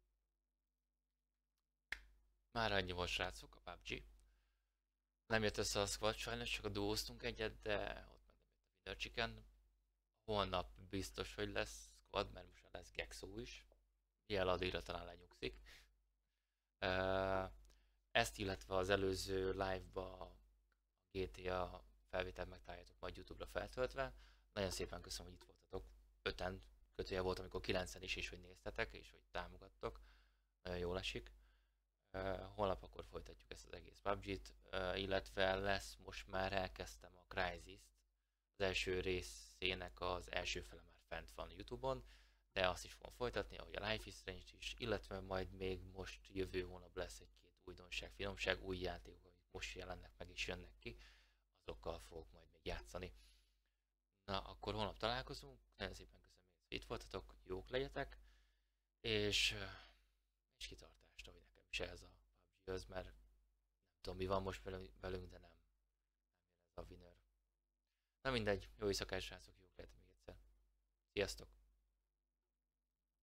Már annyi volt, srácok, a pé u bé gé. Nem jött össze a squad sajnos, csak a duóztunk egyet, de ott meg nem jött a Winner Chicken. Holnap biztos, hogy lesz squad, mert most lesz Gexo is. Jel addigra talán lenyugszik. Ezt illetve az előző live-ba a gé té á felvételt megtaláljátok majd YouTube-ra feltöltve. Nagyon szépen köszönöm, hogy itt voltatok. Öten kötője volt, amikor kilencen is, és hogy néztetek, és hogy támogattok. Nagyon jól esik. Holnap akkor folytatjuk ezt az egész pé u bé gét, illetve lesz, most már elkezdtem a Crysis-t. Az első részének az első fele már fent van YouTube-on, de azt is fogom folytatni, ahogy a Life is Strange is, illetve majd még most jövő hónap lesz egy-két újdonság, finomság, új játékok, amik most jelennek meg és jönnek ki, azokkal fogok majd még játszani. Na, akkor holnap találkozunk, nagyon szépen köszönöm, hogy itt voltatok, jók legyetek, és, és kitartást, ahogy nekem is ez a pé u bé gé-höz, mert nem tudom mi van most velünk, de nem, nem jön ez a winner. Na mindegy, jó éjszakát srácok, jók legyetek még egyszer. Sziasztok!